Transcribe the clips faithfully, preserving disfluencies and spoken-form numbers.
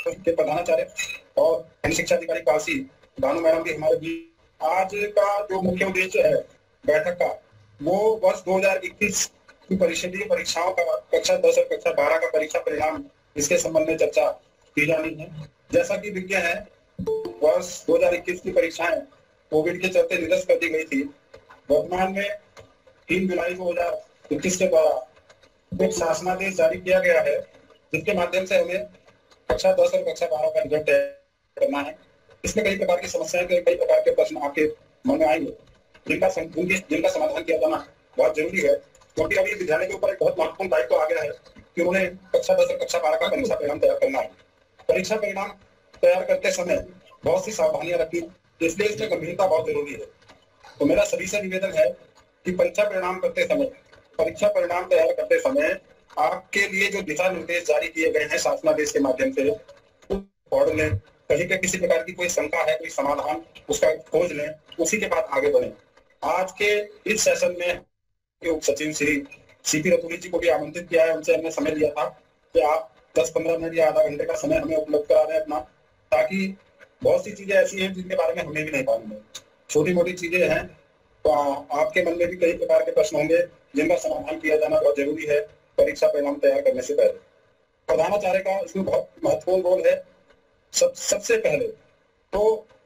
के प्रधानाचार्य और खंड शिक्षा अधिकारी काशी भानु मैडम भी हमारे बीच। आज का जो मुख्य उद्देश्य है बैठक का वो वर्ष दो हजार इक्कीस की परिषदीय परीक्षाओं का कक्षा दस और कक्षा बारह का परीक्षा परिणाम इसके संबंध में चर्चा की जानी है। जैसा कि विज्ञ है वर्ष दो हजार इक्कीस की परीक्षाएं कोविड के चलते निरस्त कर दी गई थी। वर्तमान में तीन जुलाई दो हजार इक्कीस के द्वारा एक शासनादेश जारी किया गया है जिसके माध्यम से हमें कक्षा दस और कक्षा बारह का रिजल्ट तय करना है। इसमें कई प्रकार की समस्याएं कई प्रकार के प्रश्न आपके मन में आएंगे जिनका जिनका समाधान किया जाना बहुत जरूरी है, क्योंकि अभी विद्यालय के ऊपर एक बहुत महत्वपूर्ण दायित्व आ गया है कि उन्हें कक्षा दस और कक्षा बारह का परीक्षा परिणाम तैयार करना है। परीक्षा परिणाम तैयार करते समय बहुत सी सावधानियां रखी, इसलिए इसमें गंभीरता बहुत जरूरी है। तो मेरा सभी से निवेदन है कि परीक्षा परिणाम करते समय परीक्षा परिणाम तैयार करते समय आपके लिए जो दिशा निर्देश जारी किए गए हैं शासनादेश के माध्यम से पढ़ लें। कहीं पे किसी प्रकार की कोई शंका है, कोई समाधान उसका खोज लें, उसी के बाद आगे बढ़ें। आज के इस सेशन में उप सचिव श्री सीपी रतूड़ी जी को भी आमंत्रित किया है। उनसे हमने समय लिया था कि आप दस पंद्रह मिनट या आधा घंटे का समय हमें उपलब्ध करा दें अपना, ताकि बहुत सी चीजें ऐसी हैं जिनके बारे में हमें भी नहीं मालूम है। छोटी मोटी चीजें हैं तो आपके मन में भी कई प्रकार के प्रश्न होंगे जिनका समाधान किया जाना बहुत जरूरी है परीक्षा परिणाम तैयार करने से पहले। प्रधानाचार्य का इसमें बहुत महत्वपूर्ण रोल है। सब सबसे पहले तो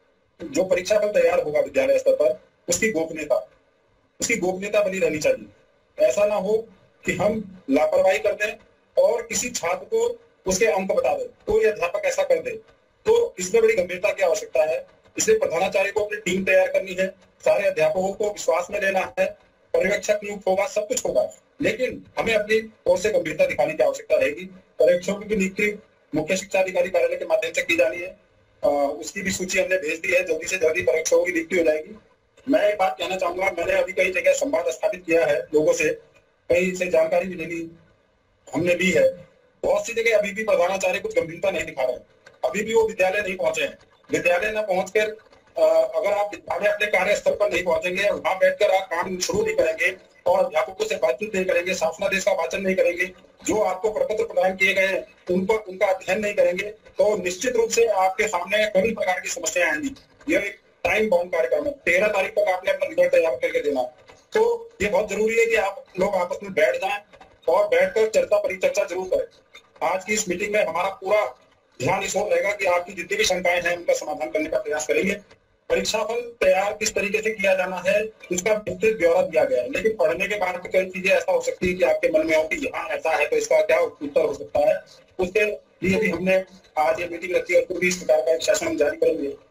जो परीक्षा फल तैयार होगा विद्यालय स्तर पर उसकी गोपनीयता उसकी गोपनीयता बनी रहनी चाहिए। ऐसा ना हो कि हम लापरवाही कर दें और किसी छात्र को उसके अंक बता दें, कोई अध्यापक ऐसा कर दे, तो इसमें बड़ी गंभीरता की आवश्यकता है। इसलिए प्रधानाचार्य को अपनी टीम तैयार करनी है, सारे अध्यापकों को विश्वास में लेना है, पर्यवेक्षक नियुक्त होगा, सब कुछ होगा, लेकिन हमें अपनी ओर से गंभीरता दिखाने की आवश्यकता रहेगी। पर्यवेक्षकों की नियुक्ति मुख्य शिक्षा अधिकारी कार्यालय के माध्यम से की जानी है। आ, उसकी भी सूची हमने भेज दी है। जल्दी से जल्दी पर्यवेक्षकों की नियुक्ति हो जाएगी। मैं एक बात कहना चाहूंगा, मैंने अभी कई जगह संवाद स्थापित किया है, लोगों से कहीं से जानकारी भी लेनी हमने ली है। बहुत सी जगह अभी भी प्रधानाचार्य कुछ गंभीरता नहीं दिखा रहे हैं, अभी भी वो विद्यालय नहीं पहुंचे हैं। विद्यालय न पहुंचकर अगर आप विद्यालय अपने कार्य स्थल पर नहीं पहुंचेंगे, वहां बैठकर आप काम शुरू नहीं करेंगे और अध्यापकों से बातचीत नहीं करेंगे, शासनादेश का वाचन नहीं करेंगे, जो आपको प्रपत्र प्रदान किए गए हैं उन पर उनका अध्ययन नहीं करेंगे, तो निश्चित रूप से आपके सामने कई प्रकार की समस्याएं आएंगी। यह एक टाइम बाउंड कार्यक्रम है। तेरह तारीख तक आपने अपना रिजल्ट तैयार करके देना, तो ये बहुत जरूरी है कि आप लोग आपस में बैठ जाएं और बैठकर चर्चा परिचर्चा जरूर करें। आज की इस मीटिंग में हमारा पूरा ध्यान इस ओर रहेगा कि आपकी जितनी भी शंकाएं हैं उनका समाधान करने का प्रयास करेंगे। परीक्षाफल तैयार किस तरीके से किया जाना है उसका विस्तृत ब्यौरा दिया गया है, लेकिन पढ़ने के बाद कई चीजें ऐसा हो सकती है कि आपके मन में हो कि यहाँ ऐसा है तो इसका क्या उत्तर हो सकता है। उसके लिए भी हमने आज ये मीटिंग रखी है, तो भी इस प्रकार का एक सेशन हम जारी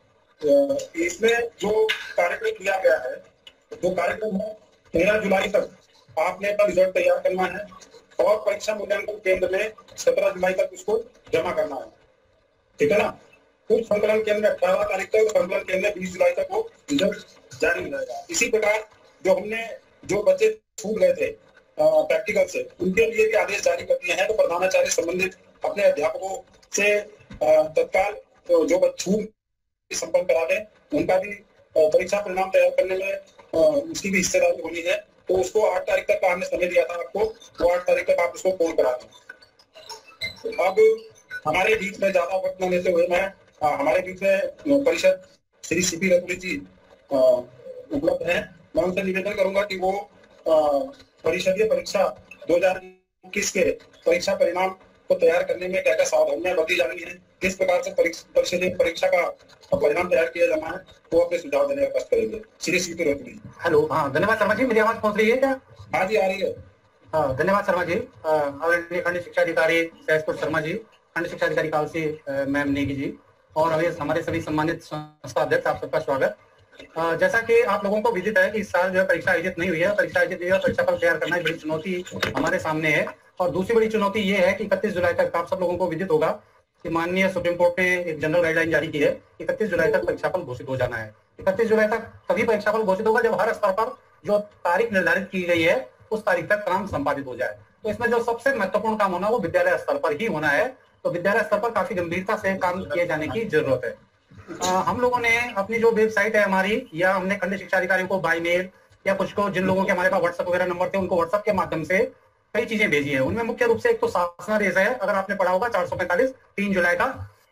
करेंगे। इसमें जो कार्यक्रम किया गया है, जो कार्यक्रम है तेरह जुलाई तक आपने अपना रिजल्ट तैयार करना है और परीक्षा मूल्यांकन केंद्र में सत्रह जुलाई तक उसको जमा करना है, ठीक है ना। कुछ संकलन केंद्र में अठारह तारीख तक, संकलन केंद्र में बीस जुलाई तक वो रिजल्ट जारी हो जाएगा। इसी प्रकार जो हमने जो बच्चे छूट गए थे प्रैक्टिकल से, उनके लिए भी आदेश जारी कर दिए हैं। तो प्रधानाचार्य संबंधित अपने अध्यापकों से तत्काल तो जो बच्चे संपर्क करा दें, उनका भी परीक्षा परिणाम तैयार करने में उसकी भी हिस्सेदारी होनी है। तो उसको आठ तारीख तक का हमने समय दिया था आपको, वो आठ तारीख तक आप उसको पूर्ण करा दें। अब हमारे बीच में ज्यादा वक्त न लेते हुए मैं आ, हमारे बीच में परिषद श्री सीपी रतूड़ी जी उपलब्ध हैं। मैं उनसे निवेदन करूंगा कि वो परिषदीय परीक्षा दो हजार इक्कीस के परीक्षा परिणाम को तैयार करने में क्या क्या सावधानियां बरती जानी है, किस प्रकार से परिषदीय परीक्षा का परिणाम तैयार किया जाना है, वो अपने सुझाव देने का कष्ट करेंगे। श्री सीपी रतूड़ी। हेलो, हाँ धन्यवाद शर्मा जी। मेरी आवाज पहुंच रही है क्या? हाँ जी, आ रही है। हाँ धन्यवाद शर्मा जी। आदरणीय खंड शिक्षा अधिकारी सहसपुर शर्मा जी, खंड शिक्षा अधिकारी कालसी मैम नेगी जी, और हमारे सभी सम्मानित संस्था अध्यक्ष, आप सबका स्वागत। जैसा कि आप लोगों को विदित है कि इस साल जो है परीक्षा आयोजित नहीं हुई है, परीक्षा आयोजित हुई है, परीक्षा फल तैयार करना एक बड़ी चुनौती हमारे सामने है। और दूसरी बड़ी चुनौती ये है कि इकतीस जुलाई तक आप सब लोगों को विदित होगा कि माननीय सुप्रीम कोर्ट ने एक जनरल गाइडलाइन जारी की है, इकतीस जुलाई तक परीक्षा फल घोषित हो जाना है। इकतीस जुलाई तक तभी परीक्षा फल घोषित होगा जब हर स्तर पर जो तारीख निर्धारित की गई है उस तारीख तक काम संपादित हो जाए। तो इसमें जो सबसे महत्वपूर्ण काम होना वो विद्यालय स्तर पर ही होना है। तो विद्यालय स्तर पर काफी गंभीरता से काम किए जाने की जरूरत है। आ, हम लोगों ने अपनी जो वेबसाइट है हमारी, या हमने खंड शिक्षा अधिकारियों को बाई मेल या कुछ को जिन लोगों के हमारे पास व्हाट्सएप वगैरह नंबर थे उनको व्हाट्सएप के माध्यम से कई चीजें भेजी है। उनमें मुख्य रूप से एक तो शासनादेश है, अगर आपने पढ़ा होगा चार सौ पैंतालीस तीन जुलाई का,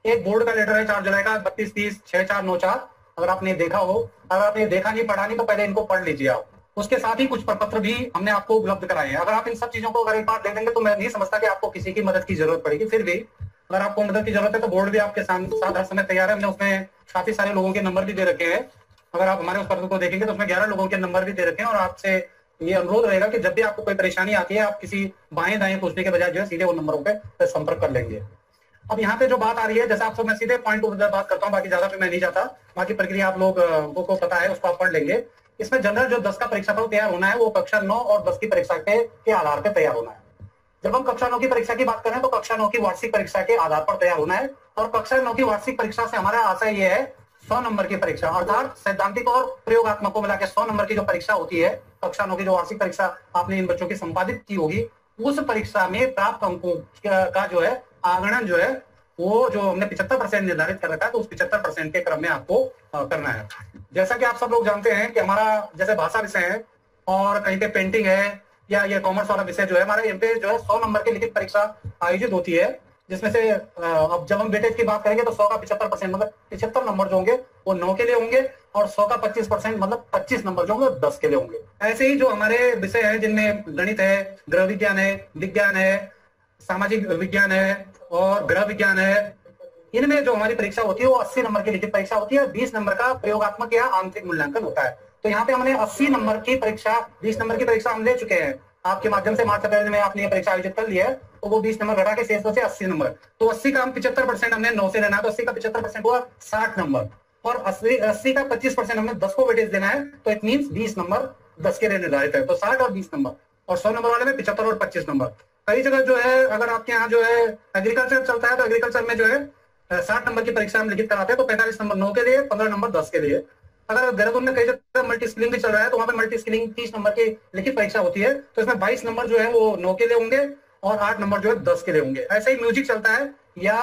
एक बोर्ड का लेटर है चार जुलाई का बत्तीस तीस छह चार नौ चार, अगर आपने देखा हो, अगर आपने देखा नहीं पढ़ा नहीं तो पहले इनको पढ़ लीजिए आप। उसके साथ ही कुछ प्रपत्र भी हमने आपको उपलब्ध कराए हैं। अगर आप इन सब चीजों को अगर एक बार दे देंगे तो मैं नहीं समझता कि आपको किसी की मदद की जरूरत पड़ेगी। फिर भी अगर आपको मदद की जरूरत है तो बोर्ड भी आपके साथ हर समय तैयार है। हमने उसमें काफी सारे लोगों के नंबर भी दे रखे हैं। अगर आप हमारे उस पत्र को देखेंगे तो उसमें ग्यारह लोगों के नंबर भी दे रखे हैं। और आपसे ये अनुरोध रहेगा कि जब भी आपको कोई परेशानी आती है आप किसी बाएं दाएं पूछने के बजाय जो है सीधे उन नंबरों पे संपर्क कर लेंगे। अब यहाँ पे जो बात आ रही है, जैसा आपको मैं सीधे पॉइंट टू बात करता हूँ, बाकी ज्यादा पे मैं नहीं जाता। बाकी प्रक्रिया आप लोग को पता है, उसको आप पढ़ लेंगे। इसमें जनरल जो दस का परीक्षाफल तैयार होना है वो कक्षा नौ और दस की परीक्षा के, के आधार पर तैयार होना है। जब हम कक्षा नौ की परीक्षा की बात करें तो कक्षा नौ की वार्षिक परीक्षा के आधार पर तैयार होना है। और कक्षा नौ की वार्षिक परीक्षा से हमारा आशय ये है सौ नंबर की परीक्षा, अर्थात सैद्धांतिक और प्रयोगात्मक को मिलाकर सौ नंबर की जो परीक्षा होती है, कक्षा नौ की जो वार्षिक परीक्षा आपने इन बच्चों की संपादित की होगी, उस परीक्षा में प्राप्त अंकों का जो है आगणन जो है वो जो हमने पचहत्तर परसेंट निर्धारित कर रखा है, तो उस पचहत्तर परसेंट के क्रम में आपको करना है। जैसा कि आप सब लोग जानते हैं कि हमारा जैसे भाषा विषय है और कहीं पे पेंटिंग है या ये कॉमर्स वाला विषय जो है हमारे यहाँ पे जो है सौ नंबर की लिखित परीक्षा आयोजित होती है, जिसमें से अब जब हम वेटेज की बात करेंगे तो सौ का पचहत्तर परसेंट मतलब पचहत्तर नंबर जो होंगे वो नौ के लिए होंगे और सौ का पच्चीस परसेंट मतलब पच्चीस नंबर जो होंगे दस के लिए होंगे। ऐसे ही जो हमारे विषय है जिनमें गणित है, गृह विज्ञान है, विज्ञान है, सामाजिक विज्ञान है और गृह विज्ञान है, इनमें जो हमारी परीक्षा होती है वो अस्सी नंबर की लिखित परीक्षा होती है, बीस नंबर का प्रयोगात्मक या आंतरिक मूल्यांकन होता है। तो यहाँ पे हमने अस्सी नंबर की परीक्षा, बीस नंबर की परीक्षा हम ले चुके हैं आपके माध्यम से। मार्च अप्रैल में आपने ये परीक्षा आयोजित कर लिया है, तो वो बीस नंबर घटा के शेष बचे अस्सी नंबर। तो अस्सी का हम पचहत्तर परसेंट हमने नौ से लेना है, तो अस्सी का पचहत्तर परसेंट हुआ साठ नंबर। और अस्सी अस्सी का पच्चीस परसेंट हमने दस को वेटेज देना है, तो इट मीन्स बीस नंबर दस के लिए निर्धारित है। तो साठ और बीस नंबर, और सौ नंबर वाले में पचहत्तर और पच्चीस नंबर। कई जगह जो है अगर आपके यहाँ जो है एग्रीकल्चर चलता है तो एग्रीकल्चर में जो है साठ नंबर की परीक्षा हम लिखित कराते हैं, तो पैंतालीस नंबर नौ के लिए, पंद्रह नंबर दस के लिए। अगर देहरादून में कई जगह मल्टी स्किलिंग भी चल रहा है तो वहां पे मल्टी स्किलिंग तीस नंबर की लिखित परीक्षा होती है, तो इसमें बाईस नंबर जो है वो नौ के लिए होंगे और आठ नंबर जो है दस के लिए होंगे। ऐसे ही म्यूजिक चलता है या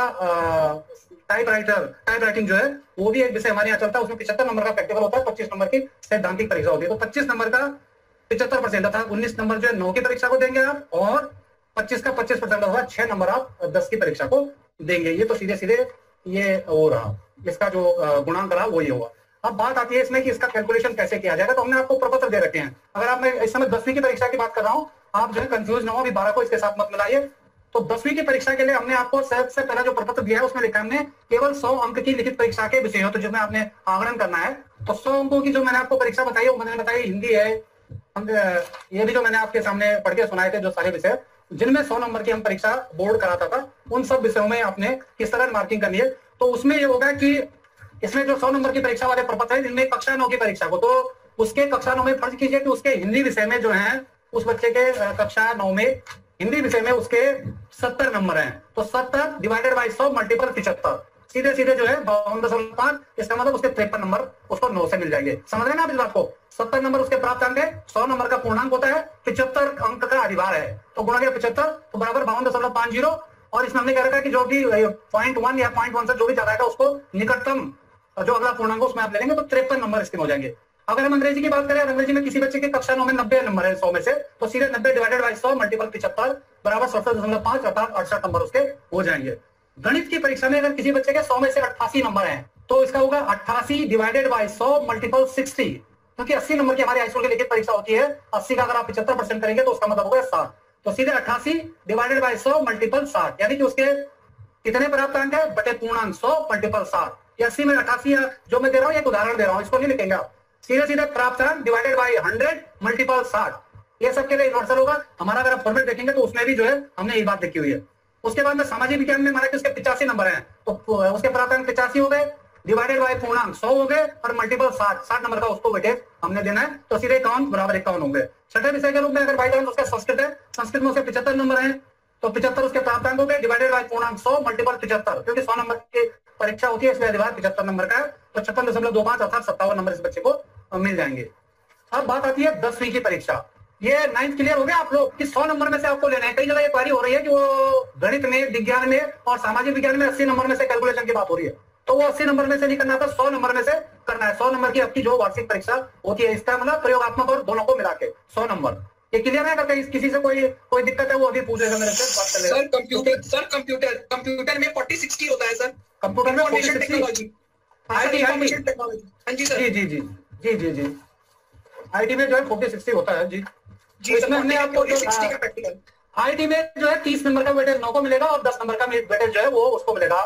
टाइप राइटर टाइप राइटिंग जो है वो भी एक विषय हमारे यहाँ चलता है, उसमें पचहत्तर नंबर का प्रैक्टिकल होता है, पच्चीस नंबर की सैद्धांतिक परीक्षा होती है। तो पच्चीस नंबर का पचहत्तर परसेंट अर्थात उन्नीस नंबर जो है नौ की परीक्षा को देंगे आप, और पच्चीस का पच्चीस परसेंट होगा छह नंबर आप दस की परीक्षा को देंगे। ये तो सीधे सीधे ये हो रहा, इसका जो गुणांक रहा वो ये हुआ। अब बात आती है इसमें कि इसका कैलकुलेशन कैसे किया जाएगा, तो हमने आपको प्रपत्र दे रखे हैं। अगर आप मैं इस समय दसवीं की परीक्षा की बात कर रहा हूँ, आप जो है कंफ्यूज ना हो, अभी बारह को इसके साथ मत मिलाइए। तो दसवीं की परीक्षा के लिए हमने आपको सबसे पहला जो प्रपत्र दिया है उसमें लिखा हमने केवल सौ अंक की लिखित परीक्षा के विषय हो, तो जिसमें आपने आगणन करना है। तो सौ अंकों की जो मैंने आपको परीक्षा बताई वो मैंने बताई हिंदी है, ये भी जो मैंने आपके सामने पढ़ के सुनाए थे जो सारे विषय जिनमें सौ नंबर की हम परीक्षा बोर्ड कराता था, उन सब विषयों में आपने किस तरह मार्किंग करनी है। तो उसमें ये होगा कि इसमें जो सौ नंबर की परीक्षा वाले प्रपत्र है जिनमें कक्षा नौ की परीक्षा को, तो उसके कक्षा नौ में फर्ज कीजिए कि उसके हिंदी विषय में जो है उस बच्चे के कक्षा नौ में हिंदी विषय में उसके सत्तर नंबर हैं, तो सत्तर डिवाइडेड बाई सौ मल्टीपल पिछहत्तर, सीधे सीधे जो है बावन दशमलव पांच, इसका मतलब उसके तिरपन नंबर उसको नौ से मिल जाएंगे। समझ रहे ना आप इस बात को? सत्तर नंबर उसके प्राप्त अंक है, सौ नंबर का पूर्णांक होता है, पिछहत्तर अंक का अधिभार है, तो गुणा किया पिछहत्तर तो बराबर बावन दशमलव पांच जीरो। और इसमें हमने कह रखा है कि जो भी पॉइंट वन या पॉइंट वन से जो भी ज्यादा है उसको निकटतम जो अगला पूर्णांक उसमें आप ले लेंगे, तो तिरपन नंबर इसके हो जाएंगे। अगर हम अंग्रेजी की बात करें, अंग्रेजी में किसी बच्चे के कक्षा नौ में नब्बे नंबर है सौ में से, तो सीधे नब्बे डिवाइडेड बाई सौ मल्टीपल पिछहत्तर बराबर सड़सठ दशमलव पांच अर्थात अड़सठ नंबर उसके हो जाएंगे। गणित की परीक्षा में अगर किसी बच्चे के सौ में से अट्ठासी नंबर हैं, तो इसका होगा अट्ठासी डिवाइडेड बाई सौ मल्टीपल सिक्सटी, क्योंकि अस्सी नंबर की हमारी हाई स्कूल की लिखित परीक्षा होती है। अस्सी का अगर आप पचहत्तर परसेंट करेंगे तो उसका मतलब होगा साठ, तो सीधे अट्ठासी डिवाइडेड बाई सौ मल्टीपल साठ, यानी कि उसके कितने प्राप्त अंक है बटे पूर्णांक सौ मल्टीपल साठ। अस्सी में अट्ठासी जो मैं दे रहा हूँ एक उदाहरण दे रहा हूँ, इसको नहीं लिखेंगे आप, सीधे सीधे प्राप्त अंक डिवाइडेड बाई हंड्रेड मल्टीपल साठ, ये सबके लिए यूनिवर्सल होगा हमारा। अगर आप फॉर्मेट देखेंगे तो उसमें भी जो है हमने यही बात लिखी हुई है। उसके बाद में सामाजिक विज्ञान में माना कि उसके पिचासी नंबर हैं, तो उसके प्राप्त अंक पिचासी हो गए डिवाइडेड बाई पूर्णांक सौ हो गए और मल्टीपल साठ, साठ नंबर का उसको वेटेज हमने देना है, तो सीधे इक्यावन बराबर इक्यावन हो गए। छठे विषय के रूप में अगर बाई चांस उसका संस्कृत है, संस्कृत में उसके पिछहत्तर नंबर हैं, तो पिछहत्तर उसके प्राप्त अंक हो गए डिवाइडेड बाई पूर्णांक सौ मल्टीपल पिछहत्तर, क्योंकि सौ नंबर की परीक्षा होती है इसलिए अधिभार पिछहत्तर नंबर का है, तो छप्पन दशमलव दो पांच अर्थात सत्तावन नंबर इस बच्चे को मिल जाएंगे। अब बात आती है दसवीं की परीक्षा। ये नाइन्थ क्लियर हो गया आप लोग कि सौ नंबर में से आपको लेना है। कई जगह ये क्वारी हो रही है कि वो गणित में, विज्ञान में और सामाजिक विज्ञान में अस्सी नंबर में से कैलकुलेशन की बात हो रही है, तो वो अस्सी नंबर में से नहीं करना था, सौ नंबर में से करना है। सौ नंबर की आपकी जो वार्षिक परीक्षा होती है, इसका मतलब प्रयोगात्मक और दोनों को मिला के सौ नंबर। ये क्लियर है? अगर किसी से कोई कोई दिक्कत है वो अभी पूछेगा मेरे से, बात कर लेगा। Sir computer sir computer computer में फोर्टी सिक्सटी होता है सर। कंप्यूटर में information technology, IT information technology. हाँ जी सर। जी जी जी जी जी जी आईटी में जो है फोर्टी सिक्सटी होता है जी। जी इसमें हमने आपको जो सिक्सटी का प्रैक्टिकल, आईटी में जो है तीस नंबर का वेटेज नौ को मिलेगा और दस नंबर का वेटेज जो है वो उसको मिलेगा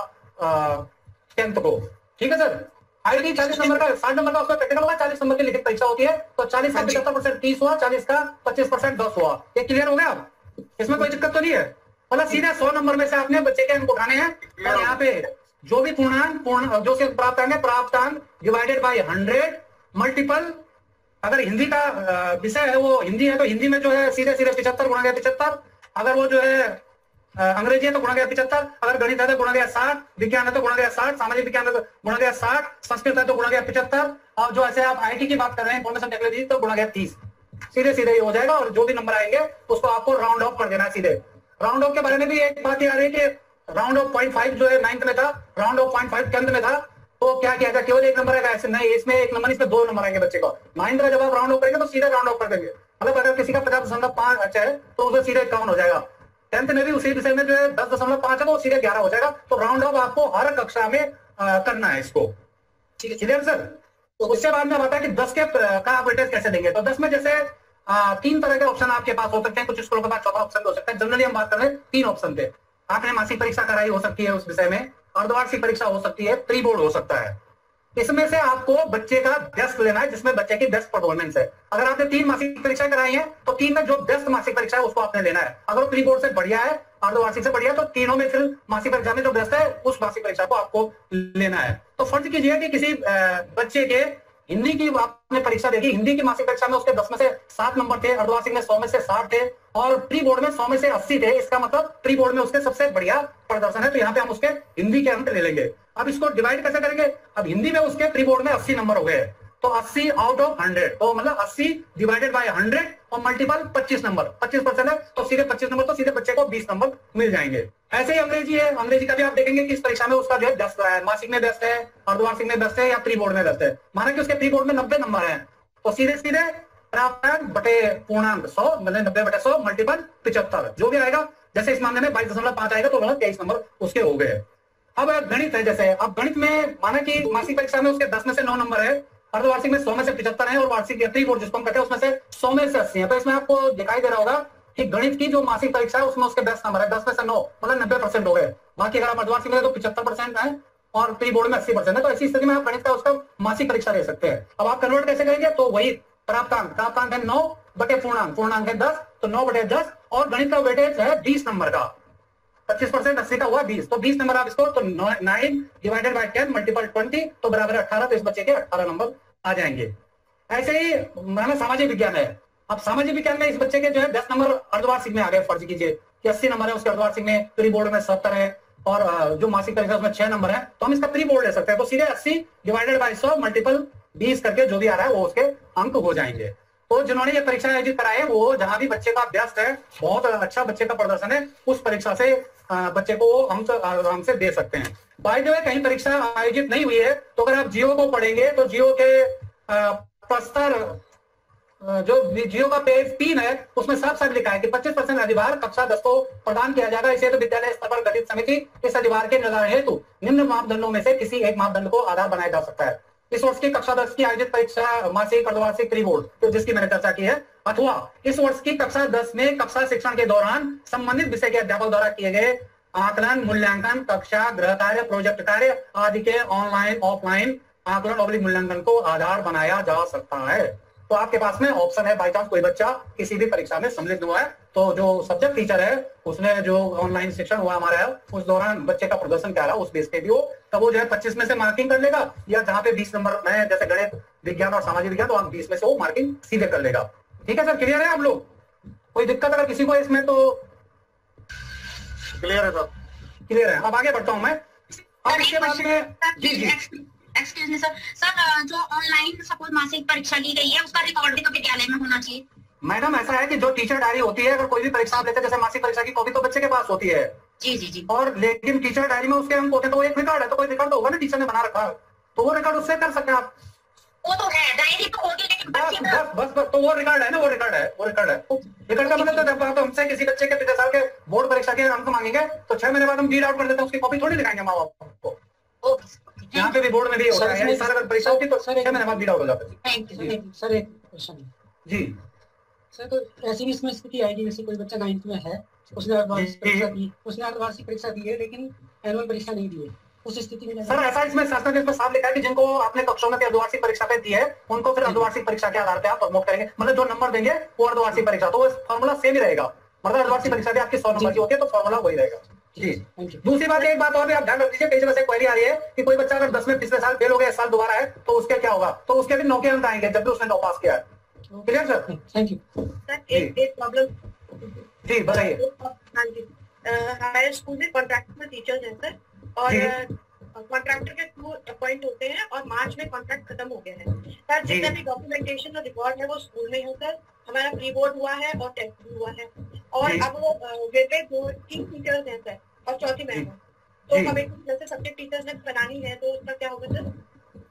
टेंथ को। ठीक है सर। आईटी चालीस नंबर का, साठ नंबर का उसमें प्रैक्टिकल होगा, चालीस नंबर की लिखित परीक्षा होती है। तो चालीस का पचहत्तर परसेंट तीस हुआ, चालीस का पच्चीस परसेंट दस हुआ। ये क्लियर हो गया? इसमें कोई दिक्कत तो नहीं है? मतलब सीधे सौ नंबर में से आपने बच्चे के अंक उठाने हैं और यहाँ पे जो भी पूर्णांक पूर्ण जो से प्राप्त अंक है, प्राप्त अंक डिवाइडेड बाई हंड्रेड मल्टीपल, अगर हिंदी का विषय है वो हिंदी है तो हिंदी में जो है सीधे सीधे पिछहत्तर गुणा गया पिछहत्तर, अगर वो जो है अंग्रेजी है तो गुणा गया पिछहत्तर, अगर गणित है तो गुणा गया साठ, विज्ञान है तो गुणा गया साठ, सामाजिक विज्ञान है तो गुणा गया साठ, संस्कृत है तो गुणा गया पिछहत्तर, और जो ऐसे आप आईटी की बात कर रहे हैं इंफॉर्मेशन टेक्नोलॉजी तो गुणा गया तीस। सीधे सीधे ही हो जाएगा और जो भी नंबर आएंगे उसको आपको राउंड ऑफ कर देना है सीधे। राउंड ऑफ के बारे में भी एक बात याद है कि राउंड ऑफ पॉइंट फाइव जो है नाइन्थ में था, round off point five tenth में था, तो क्या किया था केवल एक नंबर आएगा, ऐसे नहीं, इसमें एक नंबर इसमें दो नंबर आएंगे बच्चे को। नाइन्थ का जब आप राउंड ऑफ करेंगे तो सीधे राउंड ऑफ कर देंगे, मतलब अगर किसी का पचास दशमलव पांच अच्छा है तो उसे सीधे इक्यावन हो जाएगा। टेंथ में भी उसी विषय में जो है दस दशमलव पांच है तो सीधे ग्यारह हो जाएगा। तो राउंड ऑफ आपको हर कक्षा में आ, करना है इसको। ठीक है क्लियर सर? तो उसके बाद में बताया कि दस के का आप वेटेज कैसे देंगे। तो दस में जैसे आ, तीन तरह के ऑप्शन आपके पास हो सकते हैं, कुछ स्कूलों के पास चौथा ऑप्शन हो सकता है। जनरली हम बात कर रहे हैं तीन ऑप्शन थे। आपने मासिक परीक्षा कराई हो सकती है उस विषय में, अर्धवार्षिक परीक्षा हो सकती है, प्री बोर्ड हो सकता है। इसमें से आपको बच्चे का बेस्ट लेना है जिसमें बच्चे की बेस्ट परफॉर्मेंस है। अगर आपने तीन मासिक परीक्षा कराई है तो तीन में जो बेस्ट मासिक परीक्षा है उसको आपने लेना है। अगर प्री बोर्ड से बढ़िया है, अर्धवार्षिक से बढ़िया, तो तीनों में फिर मासिक परीक्षा में जो बेस्ट है उस मासिक परीक्षा को आपको लेना है। तो फर्ज कीजिए कि किसी बच्चे के हिंदी की आपने परीक्षा देखी, हिंदी की मासिक परीक्षा में उसके दस में से सात नंबर थे, अर्धवार्षिक में सौ में से साठ थे और प्री बोर्ड में सौ में से अस्सी थे। इसका मतलब प्री बोर्ड में उसके सबसे बढ़िया प्रदर्शन है, तो यहाँ पे हम उसके हिंदी के अंक ले लेंगे। अब इसको डिवाइड कैसे करेंगे? अब हिंदी में उसके प्री बोर्ड में अस्सी नंबर हो गए तो अस्सी आउट ऑफ हंड्रेड, तो मतलब अस्सी डिवाइडेड बाय हंड्रेड और मल्टीपल पच्चीस नंबर, पच्चीस परसेंट है तो सीधे पच्चीस नंबर, तो सीधे बच्चे को बीस नंबर मिल जाएंगे। ऐसे ही अंग्रेजी है, अंग्रेजी का भी आप देखेंगे कि इस परीक्षा में उसका जो है बेस्ट है, मासिक में बेस्ट है, अर्धवार्षिक में बेस्ट है या प्री बोर्ड में बेस्ट है। माना कि उसके प्री बोर्ड में नब्बे नंबर है तो सीधे सीधे प्राप्त बटे पूर्णांक सौ, मतलब नब्बे बटे सौ मल्टीपल पिछहत्तर, जो भी आएगा। जैसे इस मामले में बाईस दशमलव पांच आएगा तो मतलब तेईस नंबर उसके हो गए। अब गणित है, जैसे अब गणित में माना कि मासिक परीक्षा में उसके दस में से नौ नंबर है, अर्धवार्षिक में सौ में से पिछहत्तर है और वार्षिक प्री बोर्ड जिसको हम कहते हैं उसमें से सौ में से अस्सी है। तो इसमें आपको दिखाई दे रहा होगा कि गणित की जो मासिक परीक्षा है उसमें उसके दस नंबर है, दस में से नौ मतलब नब्बे परसेंट हो गए। बाकी अगर आप अर्धवार्षिक में तो पिछहत्तर परसेंट है और प्री बोर्ड में अस्सी परसेंट है। तो ऐसी स्थिति में आप गणित का उसका मासिक परीक्षा दे सकते हैं। अब आप कन्वर्ट कैसे करेंगे? तो वही प्राप्तांक, प्राप्तांक है नौ बटे पूर्णांक, पूर्णांक है दस, तो नौ बटे दस और गणित का वेटेज है बीस नंबर का, पच्चीस परसेंट अस्सी का हुआ बीस, तो बीस नंबर आप इसको तो nine divided by ten multiple twenty तो बराबर अठारह, तो इस बच्चे के अठारह नंबर आ जाएंगे। ऐसे ही माना सामाजिक विज्ञान है। अब सामाजिक विज्ञान में इस बच्चे के जो है दस नंबर अर्धवार्षिक में आ गए, फर्ज कीजिए कि अस्सी नंबर है उसके अर्धवार्षिक में, प्री बोर्ड में सत्तर है और जो मासिक परीक्षा उसमें छह नंबर है, तो हम इसका प्री बोर्ड ले सकते हैं। तो सीधे अस्सी डिवाइडेड बाय सौ मल्टीपल बीस करके जो भी आ रहा है वो उसके अंक हो जाएंगे। तो जिन्होंने ये परीक्षा आयोजित कराई है वो जहां भी बच्चे का अभ्यास है, बहुत अच्छा बच्चे का प्रदर्शन है, उस परीक्षा से बच्चे को अंक आराम से दे सकते हैं। बाय द वे कहीं परीक्षा आयोजित नहीं हुई है तो अगर आप जियो को पढ़ेंगे तो जियो के प्रस्तर जो जियो का पेज तीन है उसमें साफ साफ लिखा है कि पच्चीस परसेंट अधिभार कक्षा दस को प्रदान किया जाएगा। इसे तो विद्यालय स्तर पर गठित समिति इस अधिभार के निर्धारण हेतु निम्न मापदंडों में से किसी एक मापदंड को आधार बनाया जा सकता है। इस वर्ष की कक्षा दस की आयोजित परीक्षा मासिक अर्धवार्षिक प्री बोर्ड तो जिसकी मैंने चर्चा की है, अथवा इस वर्ष की कक्षा दस में कक्षा शिक्षण के दौरान संबंधित विषय के अध्यापक द्वारा किए गए आकलन, मूल्यांकन, कक्षा गृह कार्य, प्रोजेक्ट कार्य आदि के ऑनलाइन ऑफलाइन आकलन और मूल्यांकन को आधार बनाया जा सकता है। तो आपके पास में ऑप्शन है, बाई चांस कोई बच्चा किसी भी परीक्षा में सम्मिलित हुआ है तो जो सब्जेक्ट टीचर है उसने जो ऑनलाइन शिक्षण हुआ हमारा है उस दौरान बच्चे का प्रदर्शन क्या रहा उस बेस पे भी हो तब वो जो है पच्चीस में से मार्किंग कर लेगा, या जहां पे बीस नंबर में जैसे गणित, विज्ञान और सामाजिक विज्ञान तो आप बीस में से वो मार्किंग सीधे कर लेगा। ठीक है सर, क्लियर है आप लोग? कोई दिक्कत अगर किसी को इसमें तो क्लियर है सर? क्लियर है। अब आगे बढ़ता हूं मैं। अब इसके बाद में जी जी एक्सक्यूज मी सर, सर जो ऑनलाइन सपोज मासिक परीक्षा ली गई है उसका रिकॉर्ड भी तो विद्यालय में होना चाहिए। मैडम ऐसा है कि जो टीचर डायरी होती है, अगर कोई भी परीक्षा आप लेते हैं जैसे मासिक परीक्षा की कॉपी तो बच्चे के पास होती है जी जी जी, और लेकिन टीचर डायरी में उसके अंक होते हैं तो एक रिकॉर्ड है, तो कोई रिकॉर्ड तो होगा ना टीचर ने बना रखा, तो वो रिकॉर्ड उससे कर सकते हैं आप। वो तो है, डायरी तो होगी लेकिन बस बस बस बस तो वो रिकॉर्ड है ना, वो रिकॉर्ड है, वो रिकॉर्ड है। रिकॉर्ड का मतलब तो जब आप हमसे किसी बच्चे के पिछले साल के बोर्ड परीक्षा के अंक मांगेंगे तो छह महीने बाद हम रीड आउट कर देते हैं, उसकी कॉपी थोड़ी दिखाएंगे माँ बाप को। ओके, यहाँ पे भी बोर्ड में भी होता है, सर अगर परीक्षा होती तो सर छह महीने बाद बीड़ा हो जाता है। Thank you. सर एक क्वेश्चन जी सर, तो ऐसी भी इसमें स्थिति आएगी जैसे कोई बच्चा नाइन्थ में है, उसने अर्धवार्षिक परीक्षा दी उसने अर्धवार्षिक परीक्षा दी है लेकिन एनुअल परीक्षा नहीं दी है, उस स्थिति में सर ऐसा इसमें शासनादेश में साफ लिखा है कि जिनको आपने कक्षों में अर्धवार्षिक परीक्षा पे दी है उनको फिर अर्धवार्षिक परीक्षा के आधार पे आप प्रमोट करेंगे, मतलब जो नंबर देंगे वो अर्धवार्षिक परीक्षा, तो फॉर्मूला सेम ही रहेगा, मतलब अर्धवार्षिक परीक्षा भी आपकी सौ नंबर की होती है तो फॉर्मूला वही रहेगा। जी दूसरी बात, एक बात और भी आप ध्यान रख दीजिए, कई जगह से क्वेरी आ रही है कि कोई बच्चा अगर दस में पिछले साल फेल हो गया, इस साल दोबारा है तो उसके क्या होगा, तो उसके भी नौ के अंक आएंगे जब भी उसने नौ पास किया है। Clear sir? Thank you sir. एक एक प्रॉब्लम जी बताइए। हाँ जी, हमारे स्कूल में कॉन्ट्रैक्ट में टीचर्स हैं सर, और कॉन्ट्रैक्टर के टू अपॉइंट होते हैं और मार्च में कॉन्ट्रैक्ट खत्म हो गया है सर। जितना भी डॉक्यूमेंटेशन और रिकॉर्ड है वो स्कूल में है सर, हमारा प्री बोर्ड हुआ है और टेस्ट भी हुआ है, और अब वो वेटेड दो तीन टीचर्स हैं सर और चौथी मैम, तो हमें जैसे सब्जेक्ट टीचर्स ने बनानी है तो उसका क्या होगा सर?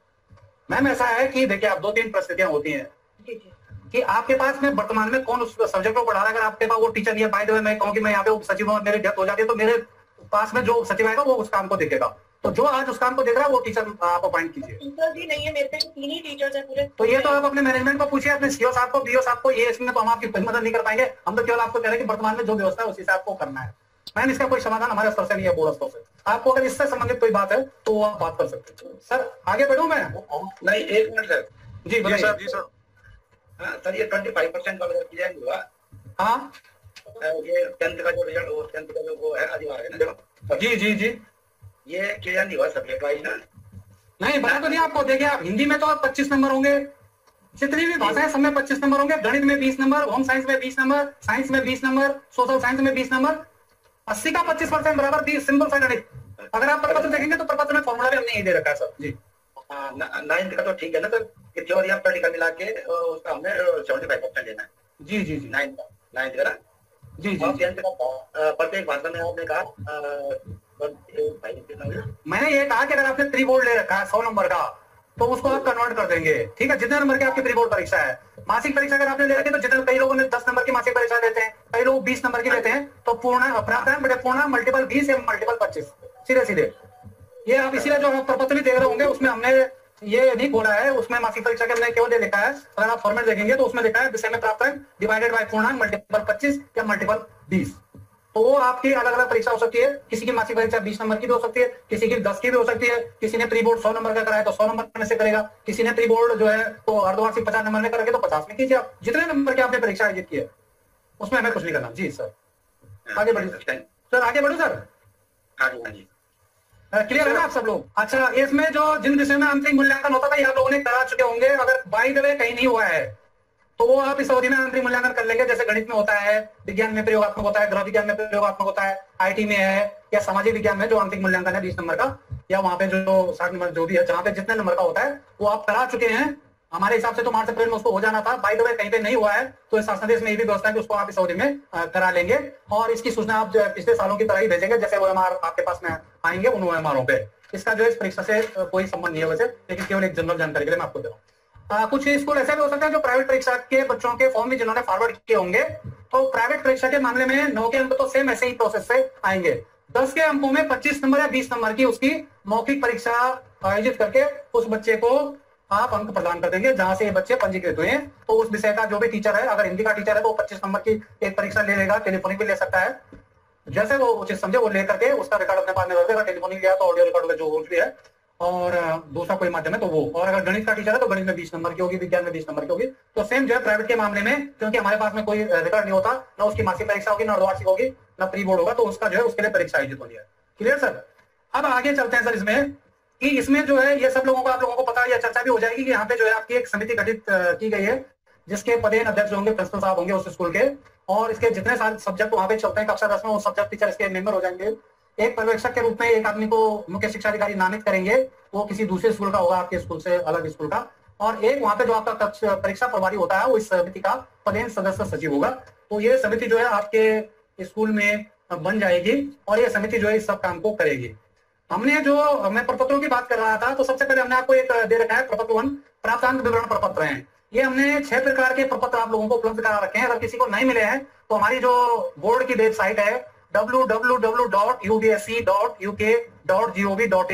मैम ऐसा है कि देखिए आप दो तीन परिस्थितियां होती हैं कि आपके पास में वर्तमान में कौन उस सब्जेक्ट को पढ़ा रहा है, अगर आपके पास वो टीचर नहीं है, बाय द वे मैं कहूँ कि मैं यहाँ पे सचिव हूँ, मेरी डेथ हो जाती है तो मेरे पास में जो सचिव आएगा वो उस काम को देखेगा, तो जो आज उस काम को देख रहा है वो टीचर आप अपॉइंट कीजिए। टीचर भी नहीं है मेरे पे, तीन ही टीचर्स हैं पूरे, तो ये तो आप अपने मैनेजमेंट को पूछिए, अपने सीओ साहब को, बीओ साहब को, ये इसमें तो हम आपकी कोई मदद नहीं कर पाएंगे, हम तो केवल आपको कह रहे हैं कि वर्तमान में जो व्यवस्था है उसी से आपको करना है। मैम इसका कोई समाधान हमारे स्तर से नहीं है, बोर्ड स्तर से, आपको अगर इससे संबंधित कोई बात है तो आप बात कर सकते हैं। सर आगे बढ़ूं मैं? नहीं एक मिनट सर। जी बताइए सर। जी सर। हाँ सर, ये ट्वेंटी फाइव परसेंट वाला क्लियर हुआ। हाँ ये टेंथ का जो रिजल्ट वो टेंथ का जो वो है अधिकार है ना, देखो जी जी जी ये क्लियर नहीं हुआ सब्जेक्ट वाइज ना। नहीं बता तो नहीं आपको, देखिए आप हिंदी में तो आप पच्चीस नंबर होंगे, जितनी भी भाषाएं सब में पच्चीस नंबर होंगे, गणित में बीस नंबर, होम साइंस में बीस नंबर, साइंस में बीस नंबर, सोशल साइंस में बीस नंबर, अस्सी का पच्चीस परसेंट बराबर बीस, सिंपल सा गणित। अगर आप प्रपत्र देखेंगे तो प्रपत्र में फॉर्मूला भी हमने यही दे रखा है सर। जी नाइन्थ का तो ठीक है ना सर, थ्योरी और प्रैक्टिकल मिला के उसका हमने सेवेंटी फाइव परसेंट लेना है। जी जी जी नाइन्थ का नाइन्थ का ना जी जी और टेंथ का प्रत्येक भाषा में आपने कहा। मैंने ये कहा कि अगर आपने प्री बोर्ड ले रखा है सौ नंबर का तो उसको आप कन्वर्ट कर देंगे, ठीक है, जितने नंबर की आपकी प्री बोर्ड परीक्षा है। मासिक परीक्षा अगर आपने ले रखी तो जितने, कई लोगों ने दस नंबर की मासिक परीक्षा देते हैं, कई लोग बीस नंबर की लेते हैं, तो पूर्ण प्राप्तांक बटे पूर्ण मल्टीपल बीस या मल्टीपल पच्चीस, सीधे सीधे ये आप इसीलिए जो प्रपत्र भी देख रहे होंगे उसमें हमने ये नहीं खोला है, उसमें मासिक परीक्षा के हमने केवल ये लिखा है, अगर आप फॉर्मेट देखेंगे तो उसमें लिखा है विषय में प्राप्तांक डिवाइडेड बाय पूर्णांक मल्टीपल पच्चीस या मल्टीपल बीस। तो वो आपकी अलग अलग परीक्षा हो सकती है, किसी की मासिक परीक्षा बीस नंबर की भी हो सकती है, किसी की दस की भी हो सकती है, किसी ने प्री बोर्ड सौ नंबर का कराया तो सौ नंबर में से करेगा, किसी ने प्री बोर्ड जो है तो अर्धवार्षिक पचास नंबर में करेंगे तो पचास में कीजिए। आप जितने नंबर की आपने परीक्षा आयोजित की है उसमें हमें कुछ नहीं करना। जी सर आगे बढ़िए सर, आगे बढ़ो सर। हाँ जी हाँ जी क्लियर है ना आप सब लोग? अच्छा इसमें जो जिन विषय में आंतरिक मूल्यांकन होता था ये आप लोगों ने करा चुके होंगे, अगर बाय द वे कहीं नहीं हुआ है तो वो आप इस अवधि में आंतरिक मूल्यांकन कर लेंगे, जैसे गणित में होता है, विज्ञान में प्रयोगात्मक होता है, गृह विज्ञान में प्रयोगात्मक होता है, आईटी में है या सामाजिक विज्ञान में जो आंतरिक मूल्यांकन है बीस नंबर का, या वहां पे जो साठ नंबर जो भी है, जहाँ पे जितने नंबर का होता है वो आप करा चुके हैं। हमारे हिसाब से तो मार्च अप्रैल में उसको हो जाना था, बाय द वे कहीं पे नहीं हुआ है तो इस शासनादेश में ये भी व्यवस्था है कि उसको आप इस अवधि में करा लेंगे और इसकी सूचना आप पिछले सालों की तरह ही भेजेंगे, जैसे ओएमआर आपके पास में आएंगे उन ओएमआरों पे। इसका जो है इस परीक्षा से कोई संबंध नहीं है वैसे, लेकिन केवल एक जनरल जानकारी के लिए मैं आपको दे रहा हूँ। आ, कुछ स्कूल ऐसे भी हो सकते हैं जो प्राइवेट परीक्षा के बच्चों के फॉर्म भी जिन्होंने फॉरवर्ड किए होंगे, तो प्राइवेट परीक्षा के मामले में नौ के अंक तो सेम ऐसे ही प्रोसेस से आएंगे। दस के अंकों में पच्चीस नंबर या बीस नंबर की उसकी मौखिक परीक्षा आयोजित करके उस बच्चे को आप अंक प्रदान कर देंगे जहां से ये बच्चे पंजीकृत हुए हैं। तो उस विषय का जो भी टीचर है, अगर हिंदी का टीचर है तो पच्चीस नंबर की एक परीक्षा ले लेगा, टेलीफोनिक भी ले सकता है, जैसे वो उचित समझे वो लेकर के उसका रिकॉर्ड अपने पास में रख देगा। टेलीफोनिक लिया तो ऑडियो रिकॉर्ड जो रूल्स भी है, और दूसरा कोई माध्यम है तो वो, और अगर गणित का टीचर है तो गणित में बीस नंबर की होगी, विज्ञान में बीस नंबर की होगी। तो सेम जो है प्राइवेट के मामले में, क्योंकि हमारे पास में कोई रिकॉर्ड नहीं होता, ना उसकी मासिक परीक्षा होगी, ना अर्धवार्षिक होगी, ना प्री बोर्ड होगा, तो उसका जो है उसके लिए परीक्षा आयोजित होनी है। Clear sir? अब आगे चलते हैं सर इसमें कि इसमें जो है ये सब लोगों को आप लोगों को पता है, चर्चा भी हो जाएगी कि यहाँ पे जो है आपकी एक समिति गठित की गई है जिसके पदेन अध्यक्ष होंगे प्रिंसिपल साहब होंगे उस स्कूल के, और इसके जितने सारे सब्जेक्ट वहां पे चलते हैं कक्षा दस में वो सब्जेक्ट टीचर इसके मेंबर हो जाएंगे। एक पर्यवेक्षक के रूप में एक आदमी को मुख्य शिक्षा अधिकारी नामित करेंगे, वो किसी दूसरे स्कूल का होगा, आपके स्कूल से अलग स्कूल का, और एक वहां पे जो आपका परीक्षा प्रभारी होता है वो इस समिति का पदेन सदस्य सचिव होगा। तो ये समिति जो है आपके स्कूल में बन जाएगी और ये समिति जो है इस सब काम को करेगी। हमने जो मैं प्रपत्रों की बात कर रहा था तो सबसे पहले हमने आपको एक दे रखा है प्रपत्र वन, प्राप्तांक विवरण प्रपत्र हैं। ये हमने छह प्रकार के प्रपत्र आप लोगों को उपलब्ध करा रखे हैं। अगर किसी को नहीं मिले हैं तो हमारी जो बोर्ड की वेबसाइट है W W W dot U B S C dot U K dot G O V dot in,